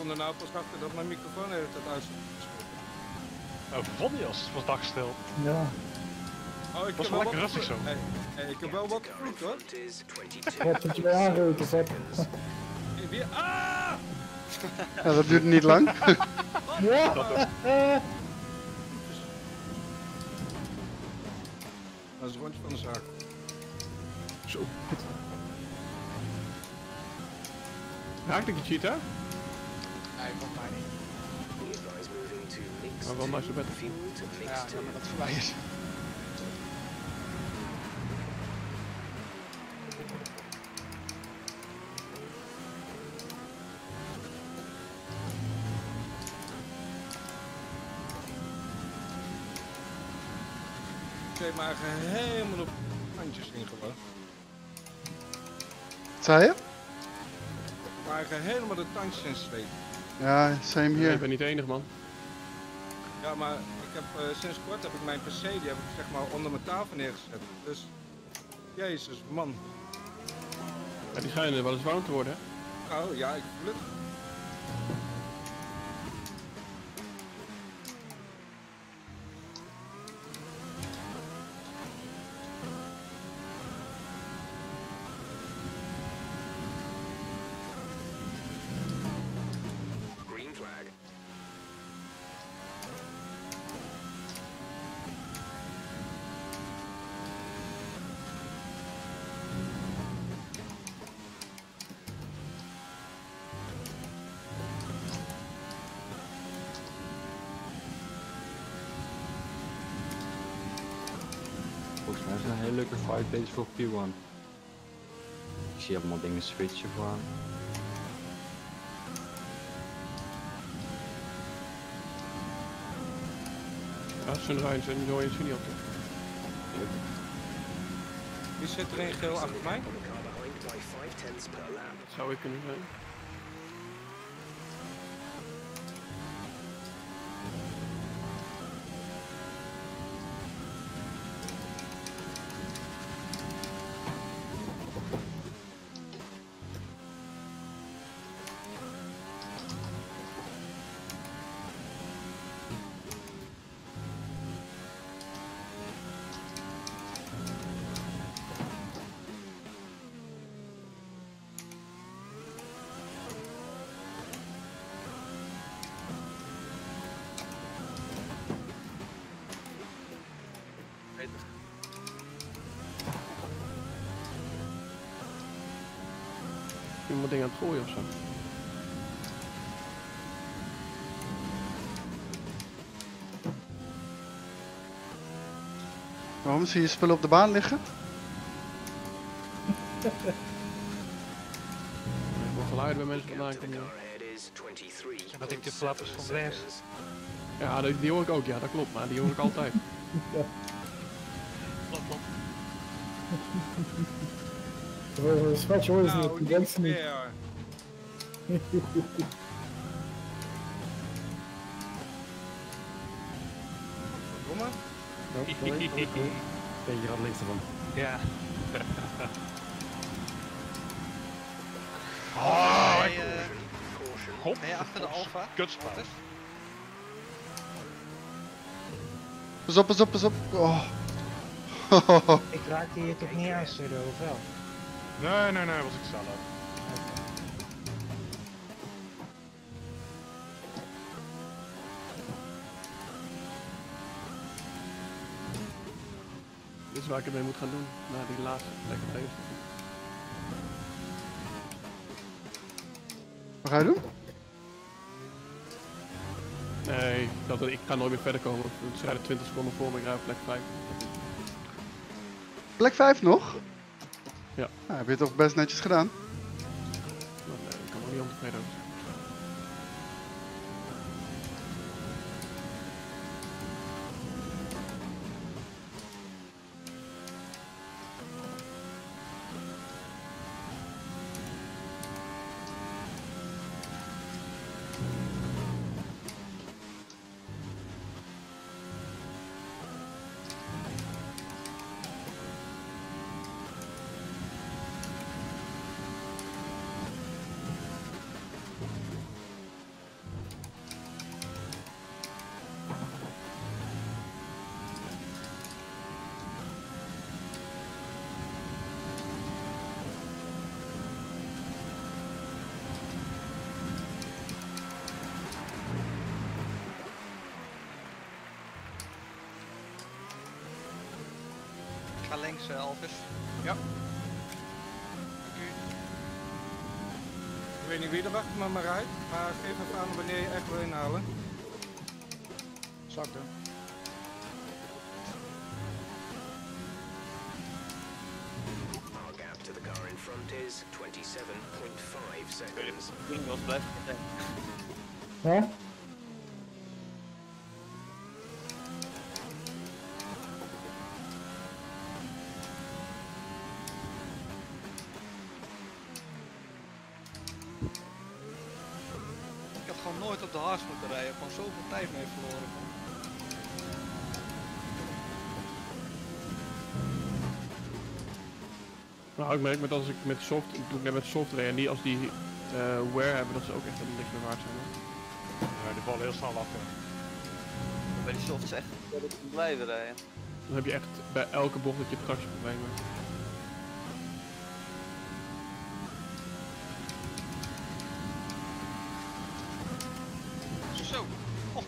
kom er nou pas achter dat mijn microfoon de hele tijd uit is. Nou, vond je als het was dag stil. Ja. Oh, ik was heb wel lekker rustig zo. Hey, ik heb wel wat gevloekt hoor. Wat dat je mij aangeroken hebt. Weer. Ah! Ja, dat duurt niet lang. Ja! Dat is het rondje van de zaak. Zo. Raakte ik de cheetah? Nee, volgens mij niet. Maar wel nice bed. Ja, jammer dat het voorbij is. Ik heb maar helemaal op handjes ingelopen. Wat zei je? Maar helemaal de tandjes in zweet. Ja, same Nee, hier. ik ben niet de enige man. Ja, maar ik heb sinds kort heb ik mijn PC, die heb ik zeg maar onder mijn tafel neergezet. Dus, jezus man. Ja, die schijnen wel eens warm te worden, hè? Oh ja, ik voel het. Green flag. Volgens mij is het een hele leuke fight deze voor P1. Ik zie allemaal dingen switchen voor aan. Ja, Sunrise en Joy en Sunny op. Wie zit er in geel achter mij? Dat zou ik kunnen zijn. Iemand dingen aan het gooien of zo. Waarom zie je spullen op de baan liggen? Ik hoor geluiden bij mensen vandaan komen. En dat ik de flappers van rechts. Ja, die hoor ik ook, ja, dat klopt, maar die hoor ik altijd. Klopt, klopt. Een scratch hoor je niet, die denkt ze niet. Kom maar. Beetje gaat links ervan. Ja. Oh, Ben je achter de Alfa? Kutspel. Pas op, pas op, pas op. Oh. Ik raakte hier toch niet aan, Sudo, of wel? Nee, was ik zelf. Dit is waar ik het mee moet gaan doen, na die laatste lekker tegen. Wat ga je doen? Nee, ik ga nooit meer verder komen. Ze rijden 20 seconden voor me, ik rijd op plek 5. Plek 5 nog? Ja. Nou, heb je het toch best netjes gedaan? Nee, ik kan er niet ontevreden over zijn. links, Alvis. Ja. Ik weet niet wie er achter me rijdt, maar geef even aan wanneer je echt wil inhalen. Zal ik doen. Our gap to the car in front is 27.5 seconds. Ingels blijft zitten. Ja? Ik had gewoon nooit op de hars moeten rijden, ik heb gewoon zoveel tijd mee verloren. Nou, ik merk met als ik met soft, doe ik net met software en die als die wear hebben, dat ze ook echt een niks meer waard zijn. Ja, die vallen heel snel af. Ja. Bij die softs echt blijven rijden. Dan heb je echt bij elke bocht dat je tractieproblemen. Zo. Oh.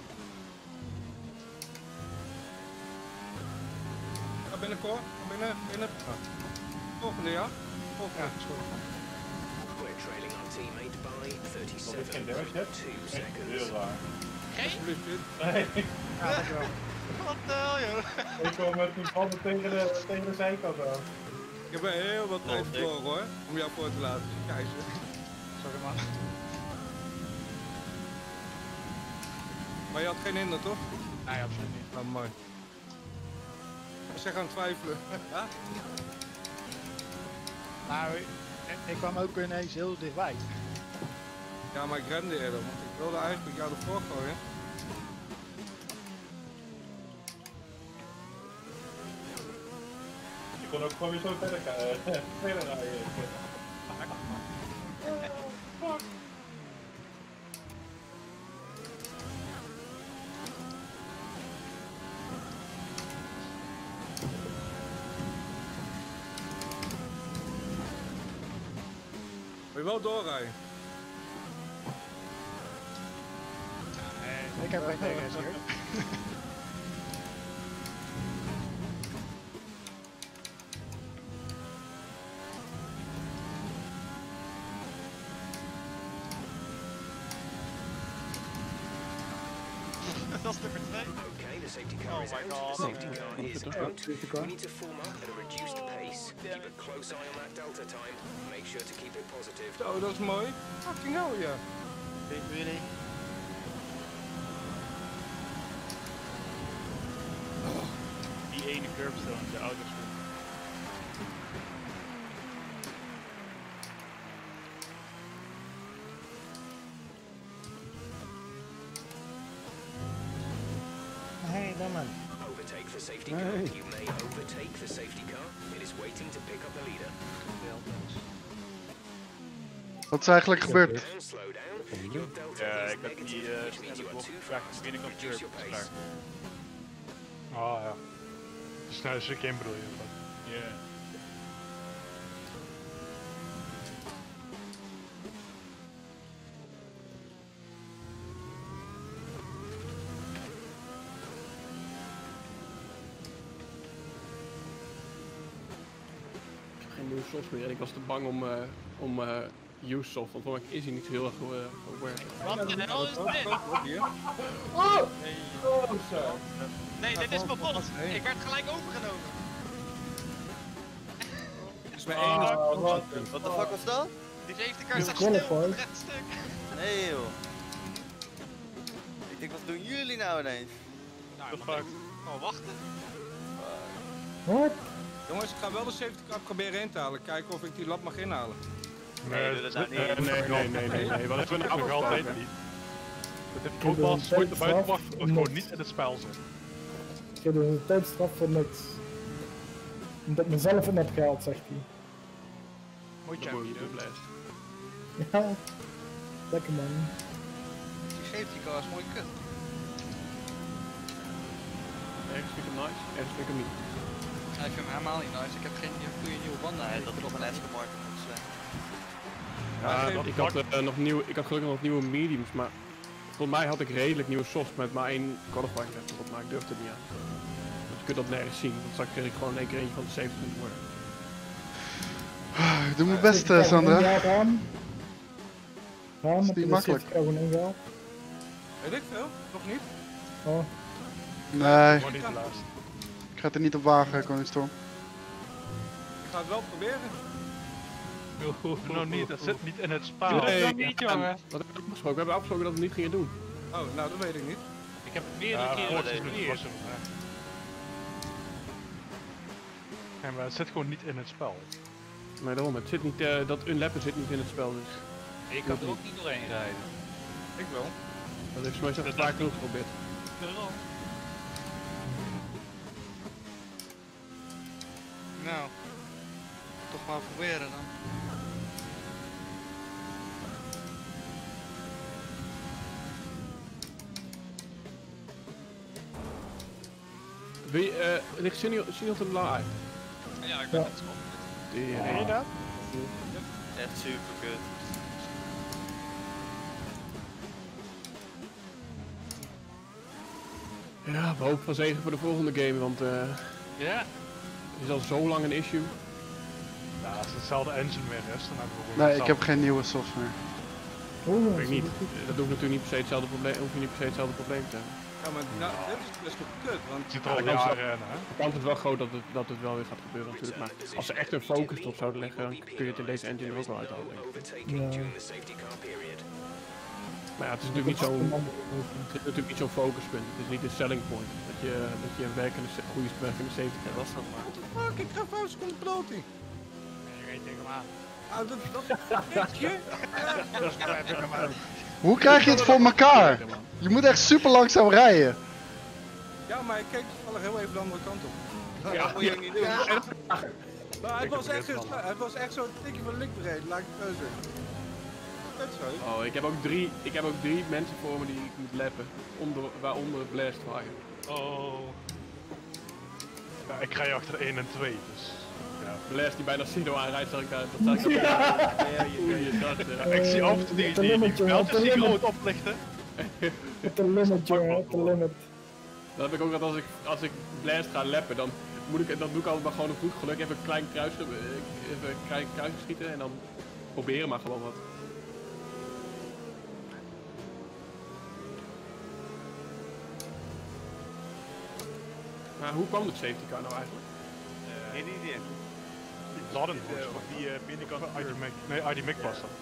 Ga binnenkort, binnen. Volgende, ja? Volgende. We're trailing our teammate by 37.2 seconds. Heel raar. Alsjeblieft, dit. Nee. Ja, dat wel. Wat de hel, joh? Ik kom met die banden tegen de zijkant aan. Ik heb er heel wat tijd verloren hoor, om jou voor te laten keizen. Sorry man. Maar je had geen hinder toch? Nee, absoluut niet. Nou, mooi. Ik zeg aan het twijfelen. Ja? Nou, ik kwam ook ineens heel dichtbij. Ja, maar ik remde eerder, want ik wilde eigenlijk jou ervoor gooien. Je kon ook gewoon weer zo verder rijden. Fuck. Wil je wel doorrijden? Ik heb geen TS hier. Dat is nummer 2. Okay, the safety car is out. The safety car is out. We need to form up at a reduced pace. Keep a close eye on that delta time. Make sure to keep it positive. Zo, dat is mooi. Fucking hell, ja. Really? Die ene curbstone in de auto's. Hey, dan man. Overtake the safety car. You may overtake the safety car. It is waiting to pick up the leader. Wat is eigenlijk gebeurd? Ja, ik heb die snelle bocht graag de binnenkant curb gestart. Ah ja. De snelle stukje in bedoel je? Ja. Geen nieuwe soft meer en ik was te bang om Usoft, want voor mij is hij niet zo heel erg aware. Wat de hel is dit? Oh! Oh, zo. Nee, dit is kapot. Ik werd gelijk overgenomen. Dat is mijn enige. Wat de fuck was dat? Die safety car staat stil op het rechte stuk. Nee joh. Ik denk, wat doen jullie nou ineens? Nou, mag ik gewoon wachten. Wat? Jongens, ik ga wel de safety car proberen in te halen. Kijken of ik die lap mag inhalen. Nee, doe dat nou niet. Nee. Wat hebben we nog altijd niet? Dat heeft voetbal, sport de buitenwacht of gewoon niet in het spel zijn. Ik heb dus een tijdstraf voor niks. Omdat ik mezelf in heb gehaald, zegt hij. Moet je hem doen. Ja, lekker man. Die safety car is mooi kut. Ergens vind ik hem nice, ergens vind ik hem niet. Ja, ik vind hem helemaal niet nice. Ik heb geen goede nieuwe banden. Nee, dat is nog een Aston Martin moet zijn. Ik had gelukkig nog nieuwe mediums, maar volgens mij had ik redelijk nieuwe softs met maar één qualifying test erop, maar ik durfde het niet aan. Dus kunt dat nergens zien. Want straks krijg ik gewoon in één keer eentje van de 70 worden. Ik doe mijn best, Sandra. Ram, is heb je niet de makkelijk. safety car gewoon ingehaald? Weet ik veel, nog niet? Oh. Nee, Gewoon niet de laatste. ik ga het er niet op wagen, Koningstorm. Ik ga het wel proberen. Nou niet, dat zit niet in het spel. Nee, niet, jongen. Wat hebben we afgesproken? We hebben afgesproken dat we het niet gingen doen. Oh, nou dat weet ik niet. Ik heb meerdere keren geprobeerd. Ja, maar het zit gewoon niet in het spel. Maar daarom, het zit niet, dat unlappen zit niet in het spel dus. Ik kan er ook niet doorheen rijden. Ik wel. Dat heeft Smuis echt een paar keer geprobeerd. Daarom. Nou, toch maar proberen dan. Ligt Sunil er blauw uit? Ja, ik ben het Tering. Hoor je dat? Echt super kut. Ja, we hopen van zegen voor de volgende game, want Ja. het is al zo lang een issue. Ja, als het hetzelfde engine weer is, dan hebben we gewoon Nee, ik hetzelfde. heb geen nieuwe software. Dat weet ik niet. Dat hoeft natuurlijk niet per se hetzelfde probleem, hoef je niet per se hetzelfde probleem te hebben. Ja, maar nou, dit is best wel kut, want... Het zit er al jaren in, hè? De kans is wel groot dat het wel weer gaat gebeuren natuurlijk, maar als ze echt een focus op zouden leggen, dan kun je het in deze engine er ook wel uithalen, denk ik. Maar ja, het is natuurlijk niet zo'n focuspunt, het is niet een selling point, dat je een goede werkende safety car was dat maar. Fuck, ik ga 5 seconden bloting. Je reed tegen hem aan. Ah, dat weet je? Dat is nou even hem aan. Hoe krijg je het voor elkaar? Je moet echt super langzaam rijden. Ja, maar ik keek toevallig heel even de andere kant op. Ja, dat moet je niet doen. Maar het was echt zo'n tikje van likbreed, laat ik het zo zeggen. Dat is zo. Oh, ik heb ook drie mensen voor me die ik moet lappen, waaronder het Blastfire. Oh. Ja, ik rij achter 1 en 2, dus... Ja, Blast die bijna Sido aanrijdt, zag ik daar. Dat zag ik daar. Ik zie af en toe die veldjes die groot oplichten. Op de limit, jongen, op de limit. Dat heb ik ook dat als ik Blast ga lappen, dan doe ik altijd maar gewoon op goed geluk even een klein kruis schieten en dan proberen maar gewoon wat. Maar hoe kwam het safety car nou eigenlijk? Geen idee. Die ladden of die binnenkant van IDMIC. Nee, IDMIC was dat.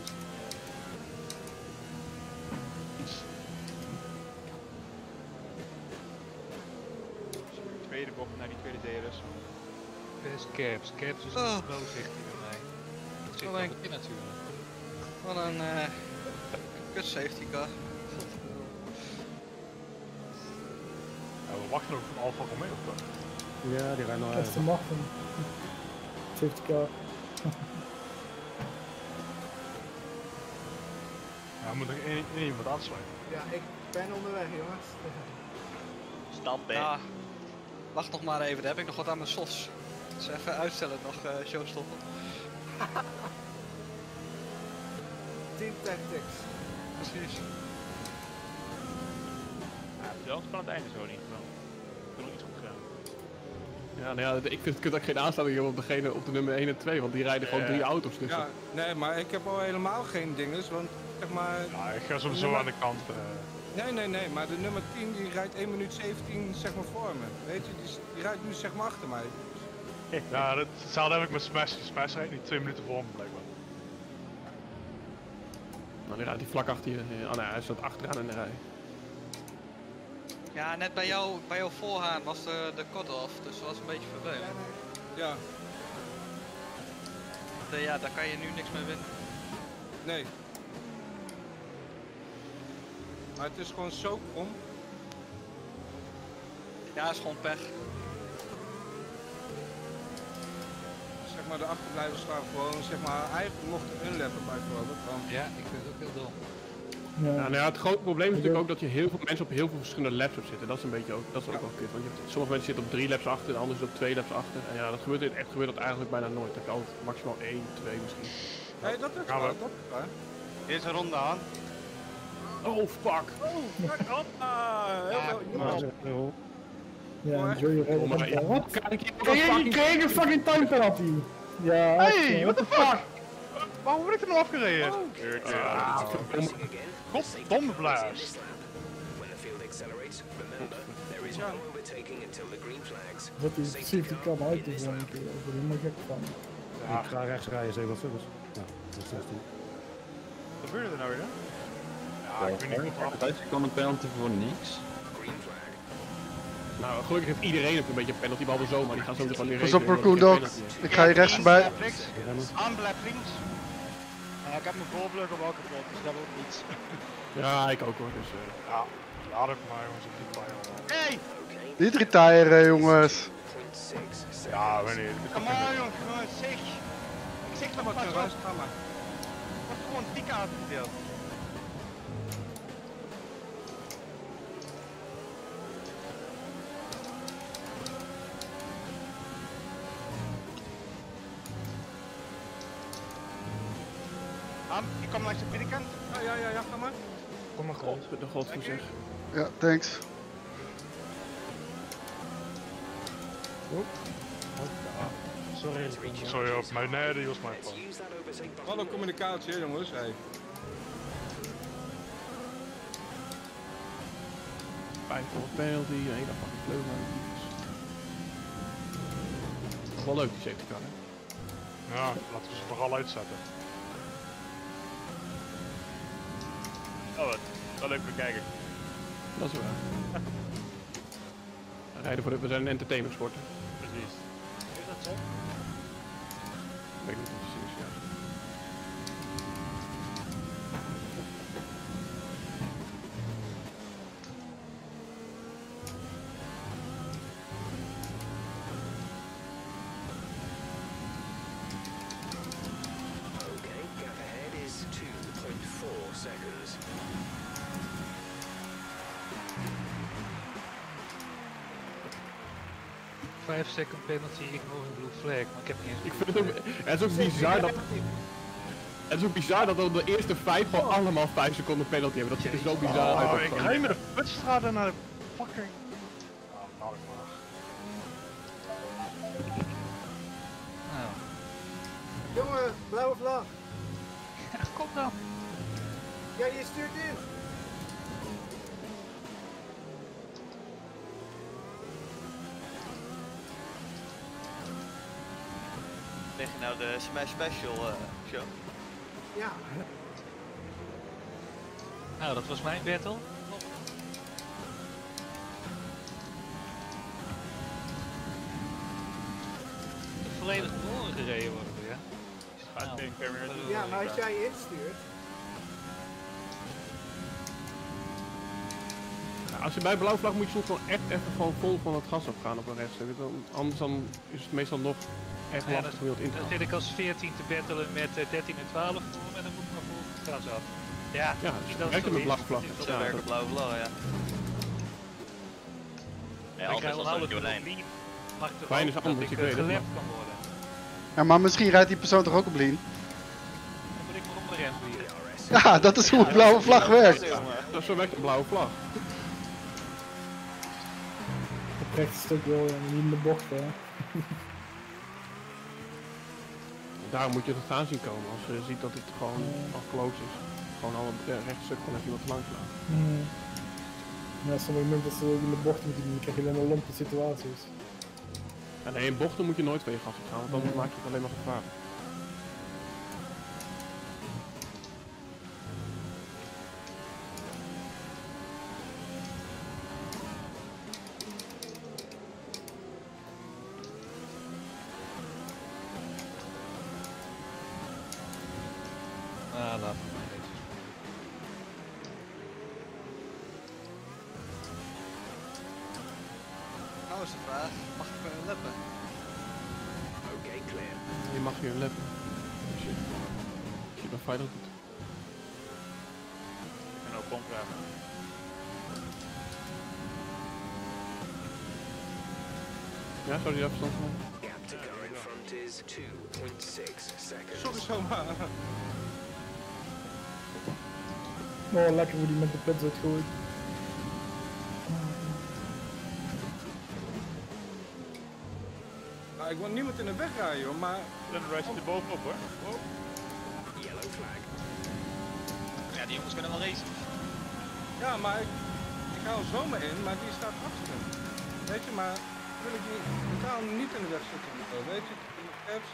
Tweede bocht naar die tweede DRS. Best caps. Caps is Oh. wel zichtig bij mij. Dat zit Wat wel een- in natuurlijk. Wat een kut safety car. Ja, we wachten ook van Alfa Romeo toch? Ja, die rijden al Dat is de macht van safety car. Ja, we moeten nog één wat afsluiten. Ja, ik ben onderweg, jongens. Stap, hè. Ja, wacht nog maar even, daar heb ik nog wat aan mijn softs. Dus even uitstellen nog, showstoppen. Team Tactics. Precies. Ja, wel kan het einde zo niet. Ik heb nog iets goed gedaan. Ja, nou ja, ik vind het kut dat ik geen aansluiting heb op de nummer 1 en 2, want die rijden gewoon 3 auto's tussen. Ja, nee, maar ik heb al helemaal geen dinges, want zeg maar... Ja, ik ga sowieso aan de kant. Nee, maar de nummer 10 die rijdt 1 minuut 17 zeg maar voor me. Weet je, die rijdt nu zeg maar achter mij. Ja, hetzelfde heb ik met Smash. Smash rijdt nu 2 minuten voor me blijkbaar. Nou, die rijdt die vlak achter je. Oh nee, hij staat achteraan in de rij. Ja, net bij jouw voorhaan was de cut-off, dus dat was een beetje vervelend. Ja. Ja, daar kan je nu niks mee winnen. Nee. Maar het is gewoon zo krom. Ja, is gewoon pech. Zeg maar de achterblijvers staan gewoon, zeg maar, eigenlijk mochten unlappen bijvoorbeeld. Want... Ja, ik vind het ook heel dom. Ja. Ja, nou ja, het grote probleem is natuurlijk ook dat je heel veel mensen op heel veel verschillende laps op zitten. Dat is een beetje ook, dat is ook wel kut. Want sommige mensen zitten op 3 laps achter, de anderen zitten op 2 laps achter. En ja, dat gebeurt dat eigenlijk bijna nooit. Dat kan altijd maximaal 1, 2 misschien. Nee, dat is waar, dat is waar. Eerst een ronde aan. Oh, fuck! Oh, kijk op! Ja, Joey rijdt maar ja. wat? Kijk, Kreeg een fucking time penalty. Ja, Hey, what the fuck? Waarom word ik er nou afgereden? Goddomme blaas. When the field accelerates, remember, there is no overtaking until the green flags. Dat is safety car uit te zijn, ik ben er helemaal gek van. Ja. Ik ga rechts rijden, zeg wat zo. Dus. Ja, dat is 16. Wat gebeurde er nou weer? Ja, ik weet niet wat het kan een penalty voor niks. Nou, gelukkig heeft iedereen een beetje een penalty, behalve zomaar. Die gaan zo van die Pas op, Raccoondog. Ik ga je rechts voorbij. Aan blijf links. Ik heb mijn voorvleugel ook wel kapot, dus dat wordt niets. Ja, ik ook hoor. Dus, ja, laat het maar jongens op die play. Hey! Niet retiren, jongens. Ja, wanneer? Kom maar jongens, gewoon zeg. Ik zeg nog maar pas op. Wordt gewoon dik uitgedeeld. Ik kom langs de binnenkant. Ja, ga maar. kom maar God. De God voor zich. Ja, thanks. Sorry op mij, nee, die was mijn fout. Wat een communicatie, hè, jongens. Hey. Vijf voor penalty, een aparte vleugel. Nog wel leuk die safety car, hè? Ja, laten we ze vooral uitzetten. Oh wat, wel leuk bekijken. Dat is waar. Rijden voor we zijn een entertainment sporter. Precies. Is dat zo? Ik weet niet of het precies, ja. Okay, gap ahead is 2.4 seconds. Vijf second penalty, ignore een blue flag, maar ik heb niet eens. Ik vind het ook, het is ook bizar dat... Het is ook bizar dat de eerste 5 gewoon allemaal 5 seconden penalty hebben. Dat ziet er zo bizar uit. Ik rij met de putstraat naar de fucking... Nou, maar. Jongen, blauwe vlag. Ja, kom dan. Ja, je stuurt in. Leg je nou de Smash Special show? Ja. Nou, dat was mijn battle. Volledig verloren gereden worden, ja. Ja, maar als jij instuurt. Nou, als je bij blauw vlag moet je soms gewoon echt even gewoon vol van het gas afgaan op een rechtstuk. Anders dan is het meestal nog echt lastig om je in te Dan gaan. zit ik als 14 te battelen met 13 en 12 voor en dan moet ik maar voor het gas af. Ja, dus het werkt met blauwe vlag. Zo werkt de blauwe vlag, ja. Ja, altijd was dat Jolijn. Fijn is anders, ik weet het. Gelept kan worden. Ja, maar misschien rijdt die persoon toch ook op lean? Dan moet ik maar om de rem vliegen. Ja, dat is hoe een blauwe vlag werkt. Dat is zo werkt een blauwe vlag. Het rechte stuk wel niet in de bocht, hè. Daarom moet je het gaan zien komen als je ziet dat het gewoon al close is. Gewoon al een rechtstuk gewoon even iemand langs laten. Ja, sommige momenten dat ze in de bocht moeten doen, dan krijg je dan een lompe situaties. Ja, nee, in bochten moet je nooit voor je gas gaan, want dan maak je het alleen maar gevaarlijk. Ah, laat maar deze. Nou is de vraag, mag ik leppen? Okay, clear. Je mag hier leppen. Als je dat veilig doet. En ook omvragen. Ja, zou die afstand van? Gap to go in front is 2.6 seconds. Sorry zomaar. Oh, lekker hoe die met de pits uitgooit. ik wil niemand in de weg rijden hoor, maar... Sunrise zit er bovenop hoor. Oh. Yellow flag. Ja, die jongens kunnen wel racen. Ja, maar ik hou er zomaar in, maar die staat achter. Weet je, maar wil ik die totaal niet in de weg zitten. Weet je, in de caps.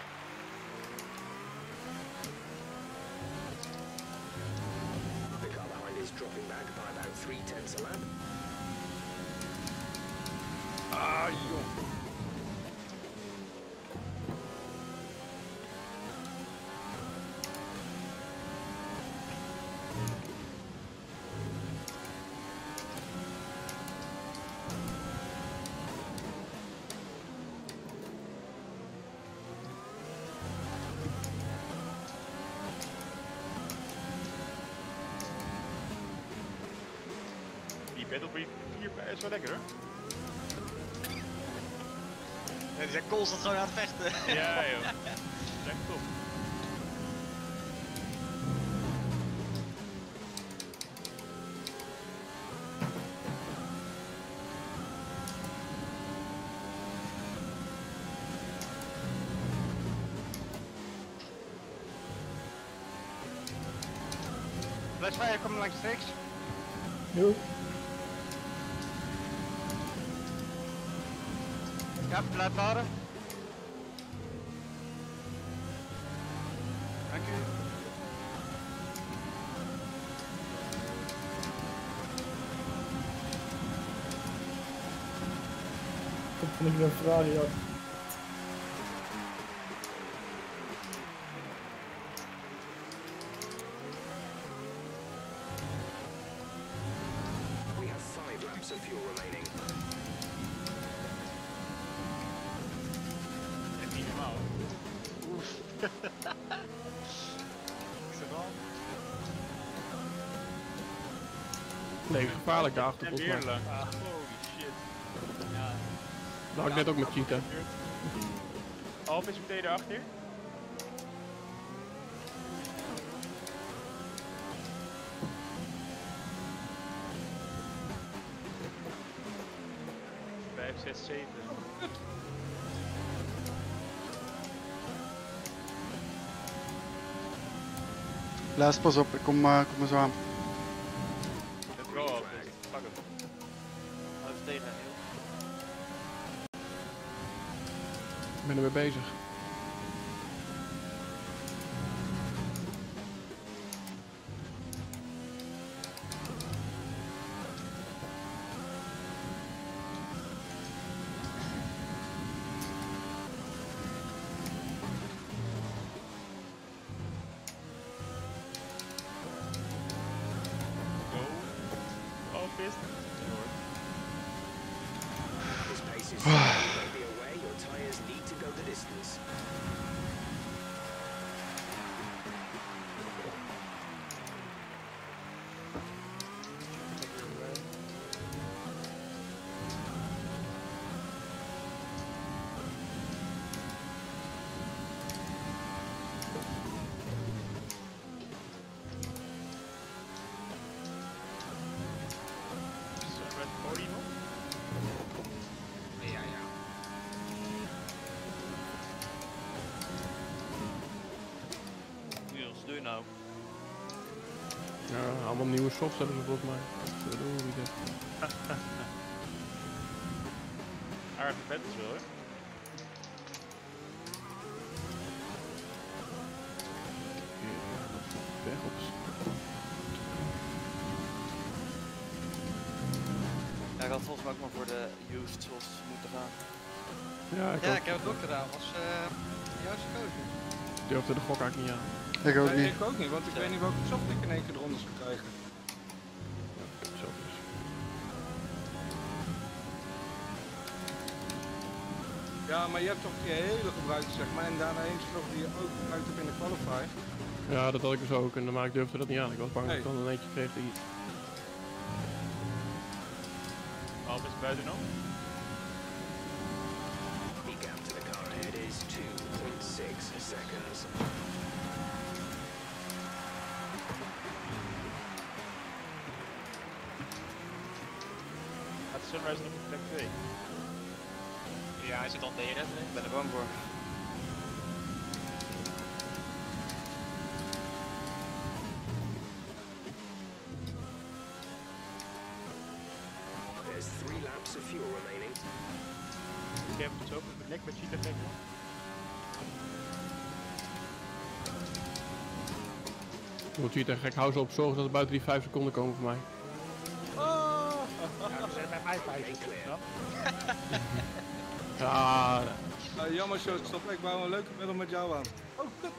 The car behind is dropping back by about 0.3 a lap. Ah, joh. Die Battlefield 4 is wel lekker hoor. Ja, die zijn constant gewoon aan het vechten. Ja joh. Dat is echt top. Flashfire komt langs rechts. Jo. Ja, blijf varen. Dank u. Komt van een Ferrari uit. We have 5 laps of fuel remaining. Echt niet normaal. Oef. Is het al? Nee, gevaarlijk daarachter En volgens weer mij. lang. Holy shit. Ja. Dat had ik net ook met Cheetah. Alf is meteen erachter. Vijf, zes, 7. Laat pas op, ik kom maar zo aan. Let's go Alf. Pak hem. Hou eens tegen, heel. Ik ben ermee bezig. Alf is This pace is maybe away. Your tyres need to go the distance. Sunrise podium op. Ja, ja. Niels, doe je nou? Ja, allemaal nieuwe softs hebben ze volgens mij. Verdorie dit. Aardige vet is wel hoor. Weg op. Ja, ik had volgens mij ook maar voor de used zoals moeten gaan. Ja, ik Ja, ook. ik heb het ook gedaan. Was de juiste keuze. Ik durfde de gok eigenlijk niet aan. Ik ook Nee, niet. ik ook niet, want ik weet niet welke soft ik in één keer eronder zou krijgen. Zo dus. Ja, maar je hebt toch die hele gebruikte zeg maar, en daarna eens vlog die je ook gebruikt hebt in de qualify. Ja, dat had ik dus ook, maar ik durfde dat niet aan. Ik was bang dat ik dan een eentje kreeg die... Alf is buiten nog. The gap to the car ahead is 2.6 seconds. Gaat Sunrise nog op plek 2. Ja, is het dan DRS? Ik ben er bang voor. There's 3 laps of fuel remaining. Ik heb het zo lekker met cheat effect. Moet je het gek, hou ze op, zorgen dat er buiten die 5 seconden komen voor mij. Ja, we zijn bij mij 5 seconden dan. Ja, Jammer showstopper, ik bouw een leuke middel met jou aan. Oh, kut!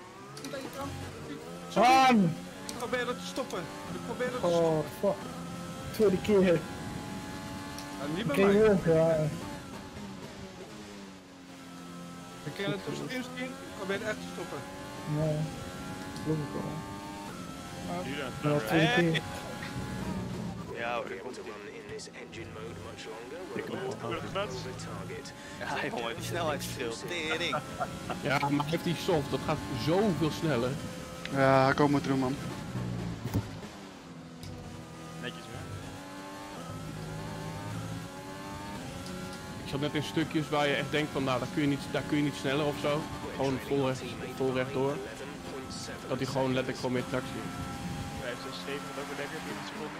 Aan! Ik probeer het te stoppen. Ik probeer het te Oh, stoppen. fuck. Tweede keer. Ja, niet bij Ken je mij. ook, ja. Ik ken het op stream zien. Ik probeer het echt te stoppen. Nee. Geloof ik wel. Ja, Ja, tweede keer. Ja hoor, Able to run in this engine mode much longer. Ik We're loop about op het over target. Ja jongen, die snelheidsverschil. Tering. ja, maar heeft die soft, dat gaat zoveel sneller. Ja, kom maar terug, man. netjes weer. Ik zat net in stukjes waar je echt denkt van, nou, daar kun je niet sneller of zo. Gewoon vol rechtdoor. Dat hij gewoon letterlijk gewoon meer tractie. 5, 6, 7, dat ook weer lekker, 40 seconden.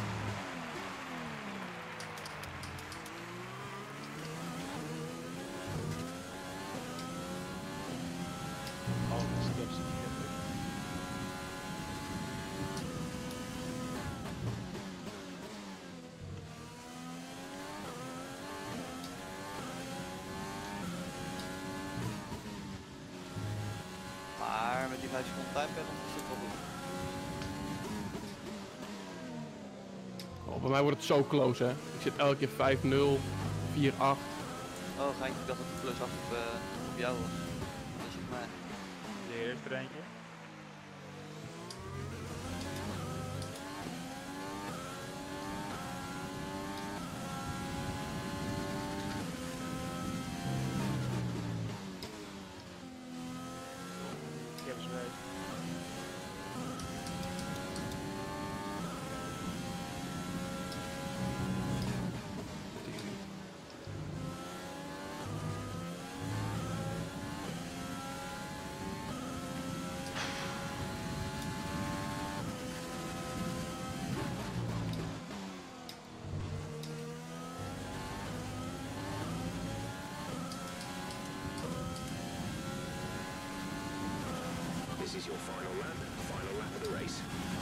Oh, dat is niet heftig. Maar met die 5 seconden time penalty is het wel goed. Oh, bij mij wordt het zo close, hè. Ik zit elke keer 5-0, 4-8. Oh, Geintje, ik dacht dat die plus 8 op jou was. Dat is op mij. De eerste er eentje. Ik heb ze bij. This is your final lap of the race.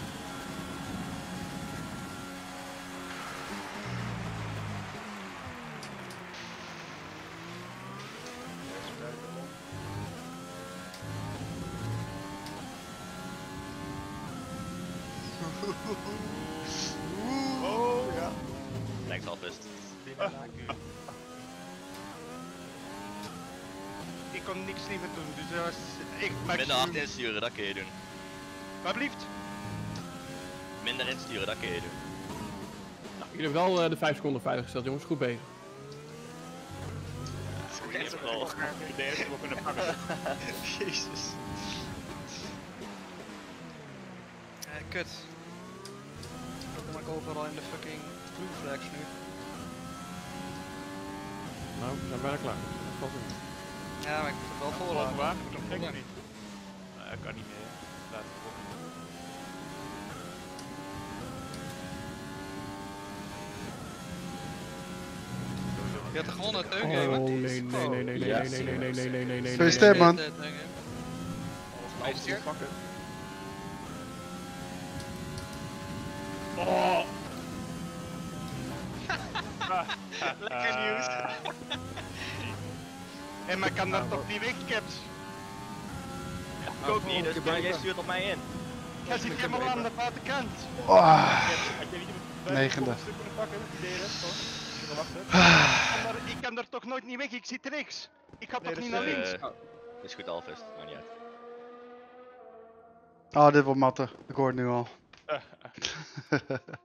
Oh, ja. Lijkt alvast. Ik kon niks niet meer doen, dus dat was... Minder hard insturen, dat kun je doen. Wat blieft? Minder insturen, dat kun je doen. Nou, jullie hebben wel de 5 seconden veilig gesteld, jongens. Goed bezig. Echt wel. De eerste wel kunnen pakken. Jezus. Kut. Dan kom ik overal in de fucking blue flags nu. Nou, we zijn bijna klaar. Dat valt in. Ja, maar ik moet het wel voorlaten. Waar? Dat gek maar niet. Nou, dat kan niet meer. Laat het op. Je hebt gewonnen, Teun. Oh, nee. Gefeliciteerd, man. Gefeliciteerd. Oh! Lekker nieuws. En maar kan dat toch niet wegcaps? Ik ook niet, dus jij stuurt op mij in. Ja, zit helemaal aan de buitenkant. Oh. Had je niet met Negende. kunnen pakken? DRS toch? Ik kan er toch nooit niet weg, ik zit rechts. Ik ga toch dus, niet naar links? Is goed, alvast. Maakt niet uit. Oh, dit wordt matten. Ik hoor het nu al.